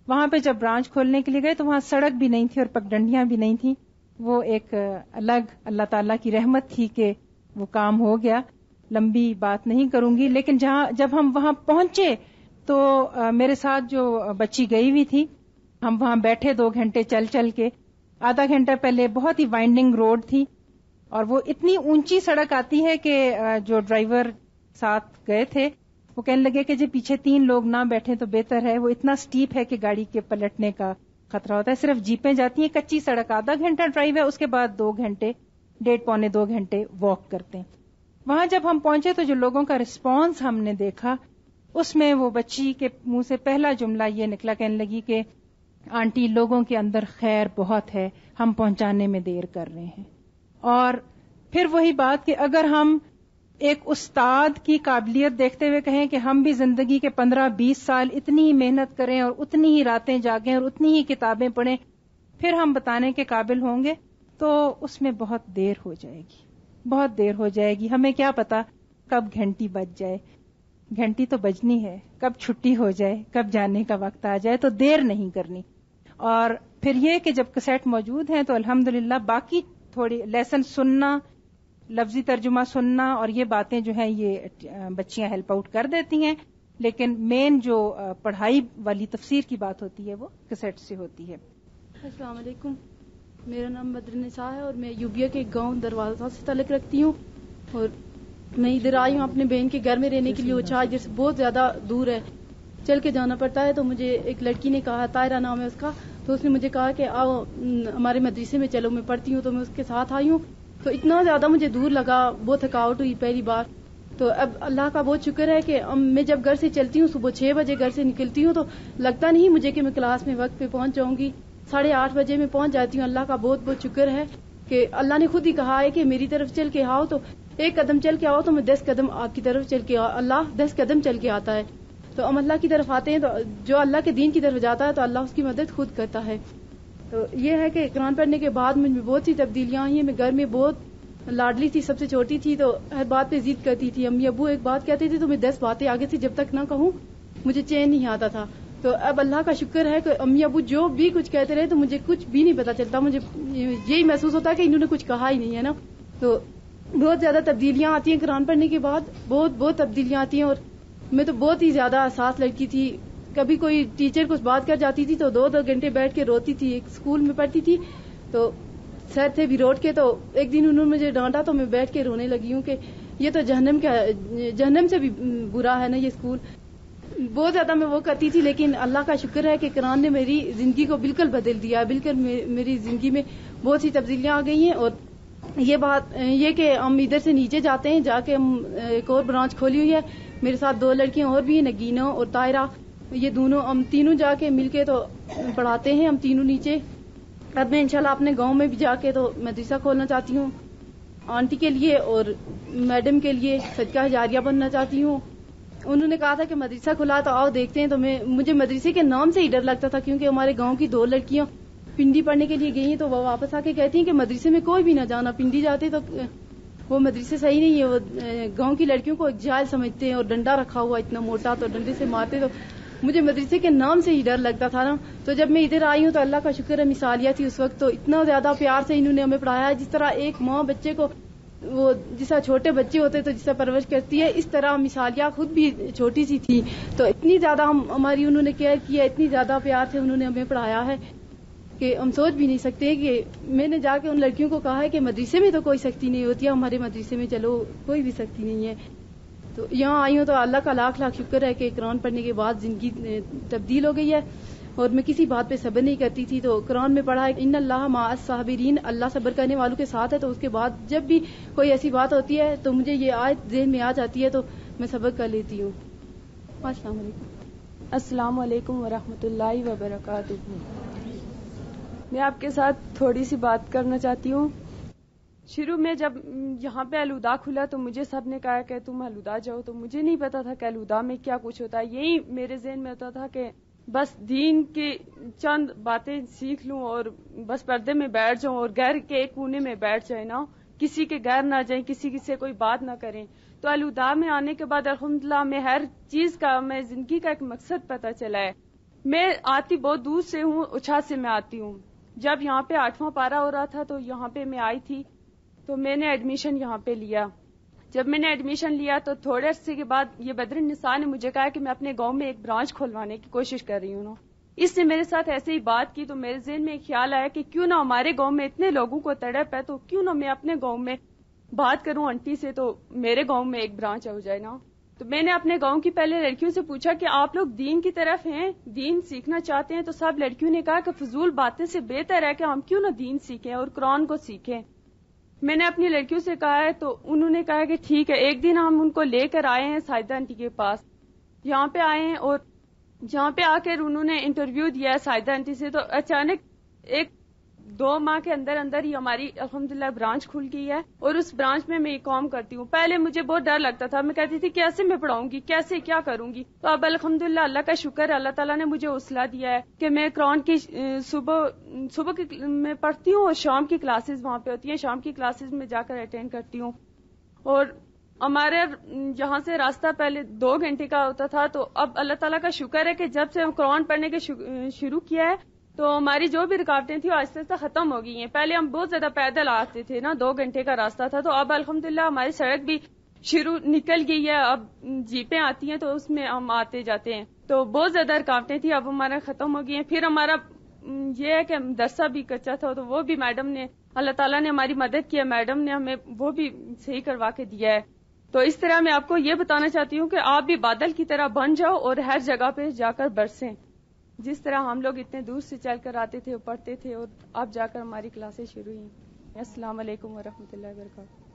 وہاں پہ جب برانچ کھولنے کے لیے گئے تو وہاں سڑک بھی نہیں تھی اور پگڈنڈیاں بھی نہیں تھی. وہ ایک الگ اللہ تعالیٰ کی رحمت تھی کہ وہ کام ہو گیا. لمبی بات نہیں کروں گی, لیکن جہاں جب ہم وہاں پہنچے تو میرے ساتھ جو بچی گئی ہوئی تھی, ہم وہاں بیٹھے دو گھنٹے چل چل کے. آدھا گھنٹہ پہلے بہت ہی وائنڈنگ روڈ تھی اور وہ اتنی اونچی سڑک آتی ہے کہ جو ڈرائیور ساتھ گئے تھے وہ کہنے لگے کہ جی پیچھے تین لوگ نہ بیٹھے تو بہتر ہے, وہ اتنا سٹیپ ہے کہ گاڑی کے پلٹنے کا خطرہ ہوتا ہے. صرف جیپیں جاتی ہیں, کچی سڑک, آدھا گھنٹہ ڈرائیو ہے, اس کے بعد دو گھنٹے ڈیڑھ پونے دو گھنٹے واک کرتے ہیں. وہاں جب ہم پہنچے تو جو لوگوں کا رسپانس ہم نے دیکھا اس میں وہ بچی کے منہ سے پہلا جملہ یہ نکلا, کہنے لگی کہ آنٹی لوگوں کے اندر خیر بہت ہے, ہم پہنچانے میں دیر کر رہے ہیں. اور پھر وہی بات کہ اگر ہم ایک استاد کی قابلیت دیکھتے ہوئے کہیں کہ ہم بھی زندگی کے پندرہ بیس سال اتنی ہی محنت کریں اور اتنی ہی راتیں جاگیں اور اتنی ہی کتابیں پڑھیں پھر ہم بتانے کے قابل ہوں گے, تو اس میں بہت دیر ہو جائے گی, بہت دیر ہو جائے گی. ہمیں کیا پتا کب گھنٹی بج جائے, گھنٹی تو بجنی ہے, کب چھٹی ہو جائے, کب جانے کا وقت آ جائے, تو دیر نہیں کرنی. اور پھر یہ کہ جب کیسٹ موجود ہیں تو الحمدللہ باقی تھوڑی لیسن سننا, لفظی ترجمہ سننا اور یہ باتیں جو ہیں یہ بچیاں ہیلپ آؤٹ کر دیتی ہیں, لیکن مین جو پڑھائی والی تفسیر کی بات ہوتی ہے وہ کیسٹ سے ہوتی ہے. السلام علیکم, میرا نام بدرنساء ہے اور میں یوبیا کے گاؤں دروازہ سے تعلق رکھتی ہوں, اور میں ادھر آئی ہوں اپنے بہن کے گھر میں رہنے کے لیے. وہ چار جیسے بہت زیادہ دور ہے, چل کے جانا پڑتا ہے. تو مجھے ایک لڑکی نے کہا, طاہرہ نام ہے اس کا, تو اس نے مجھے کہا کہ آؤ ہمارے مدرسے میں چلو, میں پڑھتی ہوں. تو میں اس کے ساتھ آئی ہوں. تو اتنا زیادہ مجھے دور لگا, بہت تھکاوٹ ہوئی پہلی بار. تو اب اللہ کا بہت شکر ہے کہ میں جب گھر سے چلتی ہوں صبح چھ بجے گھر سے نکلتی ہوں تو لگتا نہیں مجھے کہ میں کلاس میں وقت پہ پہنچ جاؤں گی. ساڑھے آٹھ بجے میں پہنچ جاتی ہوں. اللہ کا بہت بہت شکر ہے کہ اللہ نے خود ہی کہا ہے کہ میری طرف چل کے آؤ, تو ایک قدم چل کے آؤ تو میں دس قدم آپ کی طرف چل کے آؤ. اللہ دس قدم چل کے آتا ہے. تو ہم اللہ کی طرف آتے ہیں تو جو اللہ کے دین کی طرف جاتا ہے تو اللہ اس کی مدد خود کرتا ہے. تو یہ ہے کہ قرآن پڑھنے کے بعد مجھ میں بہت سی تبدیلیاں آئی ہیں. میں گھر میں بہت لاڈلی تھی, سب سے چھوٹی تھی, تو ہر بات پہ ضد کرتی تھی. امی ابو ایک بات کہتے تھے تو میں دس باتیں آگے سے جب تک نہ کہوں مجھے چین نہیں آتا تھا. تو اب اللہ کا شکر ہے کہ امی ابو جو بھی کچھ کہتے رہے تو مجھے کچھ بھی نہیں پتا چلتا. مجھے یہی محسوس ہوتا ہے کہ انہوں نے کچھ کہا ہی نہیں ہے نا. تو بہت زیادہ تبدیلیاں آتی ہیں قرآن پڑھنے کے بعد, بہت بہت تبدیلیاں آتی ہیں. اور میں تو بہت ہی زیادہ حساس لڑکی تھی. کبھی کوئی ٹیچر کچھ بات کر جاتی تھی تو دو دو گھنٹے بیٹھ کے روتی تھی. ایک اسکول میں پڑھتی تھی تو سر تھے بھی روڈ کے, تو ایک دن انہوں نے مجھے ڈانٹا تو میں بیٹھ کے رونے لگی ہوں کہ یہ تو جہنم کا جہنم سے بھی برا ہے نا یہ اسکول. بہت زیادہ میں وہ کرتی تھی, لیکن اللہ کا شکر ہے کہ قرآن نے میری زندگی کو بالکل بدل دیا, بالکل میری زندگی میں بہت سی تبدیلیاں آ گئی ہیں. اور یہ بات یہ کہ ہم ادھر سے نیچے جاتے ہیں, جا کے ہم ایک اور برانچ کھولی ہوئی ہے. میرے ساتھ دو لڑکیاں اور بھی ہیں, نگینہ اور طاہرہ, یہ دونوں ہم تینوں جا کے مل کے تو پڑھاتے ہیں ہم تینوں نیچے. اب میں انشاءاللہ اپنے گاؤں میں بھی جا کے تو مدرسہ کھولنا چاہتی ہوں آنٹی کے لیے اور میڈم کے لیے صدقہ جاریہ بننا چاہتی ہوں. انہوں نے کہا تھا کہ مدرسہ کھلا تو آؤ دیکھتے ہیں. تو میں مجھے مدرسے کے نام سے ہی ڈر لگتا تھا, کیونکہ ہمارے گاؤں کی دو لڑکیاں پنڈی پڑھنے کے لیے گئی ہیں تو وہ واپس آ کے کہتی ہیں کہ مدرسے میں کوئی بھی نہ جانا, پنڈی جاتے تو وہ مدرسے صحیح نہیں ہے. وہ گاؤں کی لڑکیوں کو ایک جائل سمجھتے ہیں اور ڈنڈا رکھا ہوا اتنا موٹا تو ڈنڈے سے مارتے. تو مجھے مدرسے کے نام سے ہی ڈر لگتا تھا نا. تو جب میں ادھر آئی ہوں تو اللہ کا شکر ہے مثالیہ تھی اس وقت, تو اتنا زیادہ پیار سے انہوں نے ہمیں پڑھایا. جس طرح ایک ماں بچے کو وہ جس طرح چھوٹے بچے ہوتے تو جس طرح پرورش کرتی ہے, اس طرح مثالیہ خود بھی چھوٹی سی تھی. تو اتنی زیادہ ہم ہماری انہوں نے کیئر کیا, اتنی زیادہ پیار سے انہوں نے ہمیں پڑھایا ہے کہ ہم سوچ بھی نہیں سکتے. کہ میں نے جا کے ان لڑکیوں کو کہا ہے کہ مدرسے میں تو کوئی سختی نہیں ہوتی ہے, ہمارے مدرسے میں چلو کوئی بھی سختی نہیں ہے. تو یہاں آئی ہوں تو اللہ کا لاکھ لاکھ شکر ہے کہ قرآن پڑھنے کے بعد زندگی تبدیل ہو گئی ہے. اور میں کسی بات پہ صبر نہیں کرتی تھی, تو قرآن میں پڑھا ہے ان اللہ مع الصابرین, اللہ صبر کرنے والوں کے ساتھ ہے. تو اس کے بعد جب بھی کوئی ایسی بات ہوتی ہے تو مجھے یہ آیت ذہن میں آ جاتی ہے تو میں صبر کر لیتی ہوں. السلام علیکم. السلام علیکم ورحمۃ اللہ وبرکاتہ. میں آپ کے ساتھ تھوڑی سی بات کرنا چاہتی ہوں. شروع میں جب یہاں پہ الہدا کھلا تو مجھے سب نے کہا کہ تم الہدا جاؤ, تو مجھے نہیں پتا تھا کہ الہدا میں کیا کچھ ہوتا ہے. یہی میرے ذہن میں ہوتا تھا کہ بس دین کی چند باتیں سیکھ لوں اور بس پردے میں بیٹھ جاؤں اور گھر کے ایک کونے میں بیٹھ جائیں, نہ کسی کے گھر نہ جائیں, کسی سے کوئی بات نہ کریں. تو الہدا میں آنے کے بعد الحمدللہ میں ہر چیز کا, میں زندگی کا ایک مقصد پتہ چلا ہے میں آتی بہت دور سے ہوں، اچھا سے میں آتی ہوں. جب یہاں پہ آٹھواں پارا ہو رہا تھا تو یہاں پہ میں آئی تھی، تو میں نے ایڈمیشن یہاں پہ لیا. جب میں نے ایڈمیشن لیا تو تھوڑے عرصے کے بعد یہ بدر النساء نے مجھے کہا کہ میں اپنے گاؤں میں ایک برانچ کھولوانے کی کوشش کر رہی ہوں. اس نے میرے ساتھ ایسے ہی بات کی تو میرے ذہن میں ایک خیال آیا کہ کیوں نہ ہمارے گاؤں میں اتنے لوگوں کو تڑپ ہے تو کیوں نہ میں اپنے گاؤں میں بات کروں آنٹی سے تو میرے گاؤں میں ایک برانچ ہو جائے نا. تو میں نے اپنے گاؤں کی پہلے لڑکیوں سے پوچھا کہ آپ لوگ دین کی طرف ہیں، دین سیکھنا چاہتے ہیں؟ تو سب لڑکیوں نے کہا کہ فضول باتیں سے بہتر ہے کہ ہم کیوں نہ دین سیکھیں اور قرآن کو سیکھیں. میں نے اپنی لڑکیوں سے کہا ہے تو انہوں نے کہا کہ ٹھیک ہے. ایک دن ہم ان کو لے کر آئے ہیں سائدہ آنٹی کے پاس، یہاں پہ آئے ہیں اور جہاں پہ آ کر انہوں نے انٹرویو دیا ہے سائدہ آنٹی سے تو اچانک ایک دو ماہ کے اندر اندر ہی ہماری الحمدللہ برانچ کھل گئی ہے اور اس برانچ میں میں یہ کام کرتی ہوں. پہلے مجھے بہت ڈر لگتا تھا، میں کہتی تھی کیسے میں پڑھاؤں گی، کیسے کیا کروں گی. تو اب الحمدللہ اللہ کا شکر ہے، اللہ تعالیٰ نے مجھے حوصلہ دیا ہے کہ میں قرآن کی صبح صبح کی میں پڑھتی ہوں اور شام کی کلاسز وہاں پہ ہوتی ہیں، شام کی کلاسز میں جا کر اٹینڈ کرتی ہوں. اور ہمارے یہاں سے راستہ پہلے دو گھنٹے کا ہوتا تھا تو اب اللہ تعالیٰ کا شکر ہے کہ جب سے ہم قرآن پڑھنے کے شروع کیا ہے تو ہماری جو بھی رکاوٹیں تھیں وہ آہستہ آہستہ ختم ہو گئی ہیں. پہلے ہم بہت زیادہ پیدل آتے تھے نا، دو گھنٹے کا راستہ تھا، تو اب الحمدللہ ہماری سڑک بھی شروع نکل گئی ہے، اب جیپیں آتی ہیں تو اس میں ہم آتے جاتے ہیں. تو بہت زیادہ رکاوٹیں تھیں، اب ہمارا ختم ہو گئی ہیں. پھر ہمارا یہ ہے کہ مدرسہ بھی کچا تھا تو وہ بھی میڈم نے، اللہ تعالیٰ نے ہماری مدد کی ہے، میڈم نے ہمیں وہ بھی صحیح کروا کے دیا ہے. تو اس طرح میں آپ کو یہ بتانا چاہتی ہوں کہ آپ بھی بادل کی طرح بن جاؤ اور ہر جگہ پہ جا کر برسیں. جس طرح ہم لوگ اتنے دور سے چل کر آتے تھے اور پڑھتے تھے اور اب جا کر ہماری کلاسیں شروع ہوئی. السلام علیکم ورحمۃ اللہ وبرکاتہ.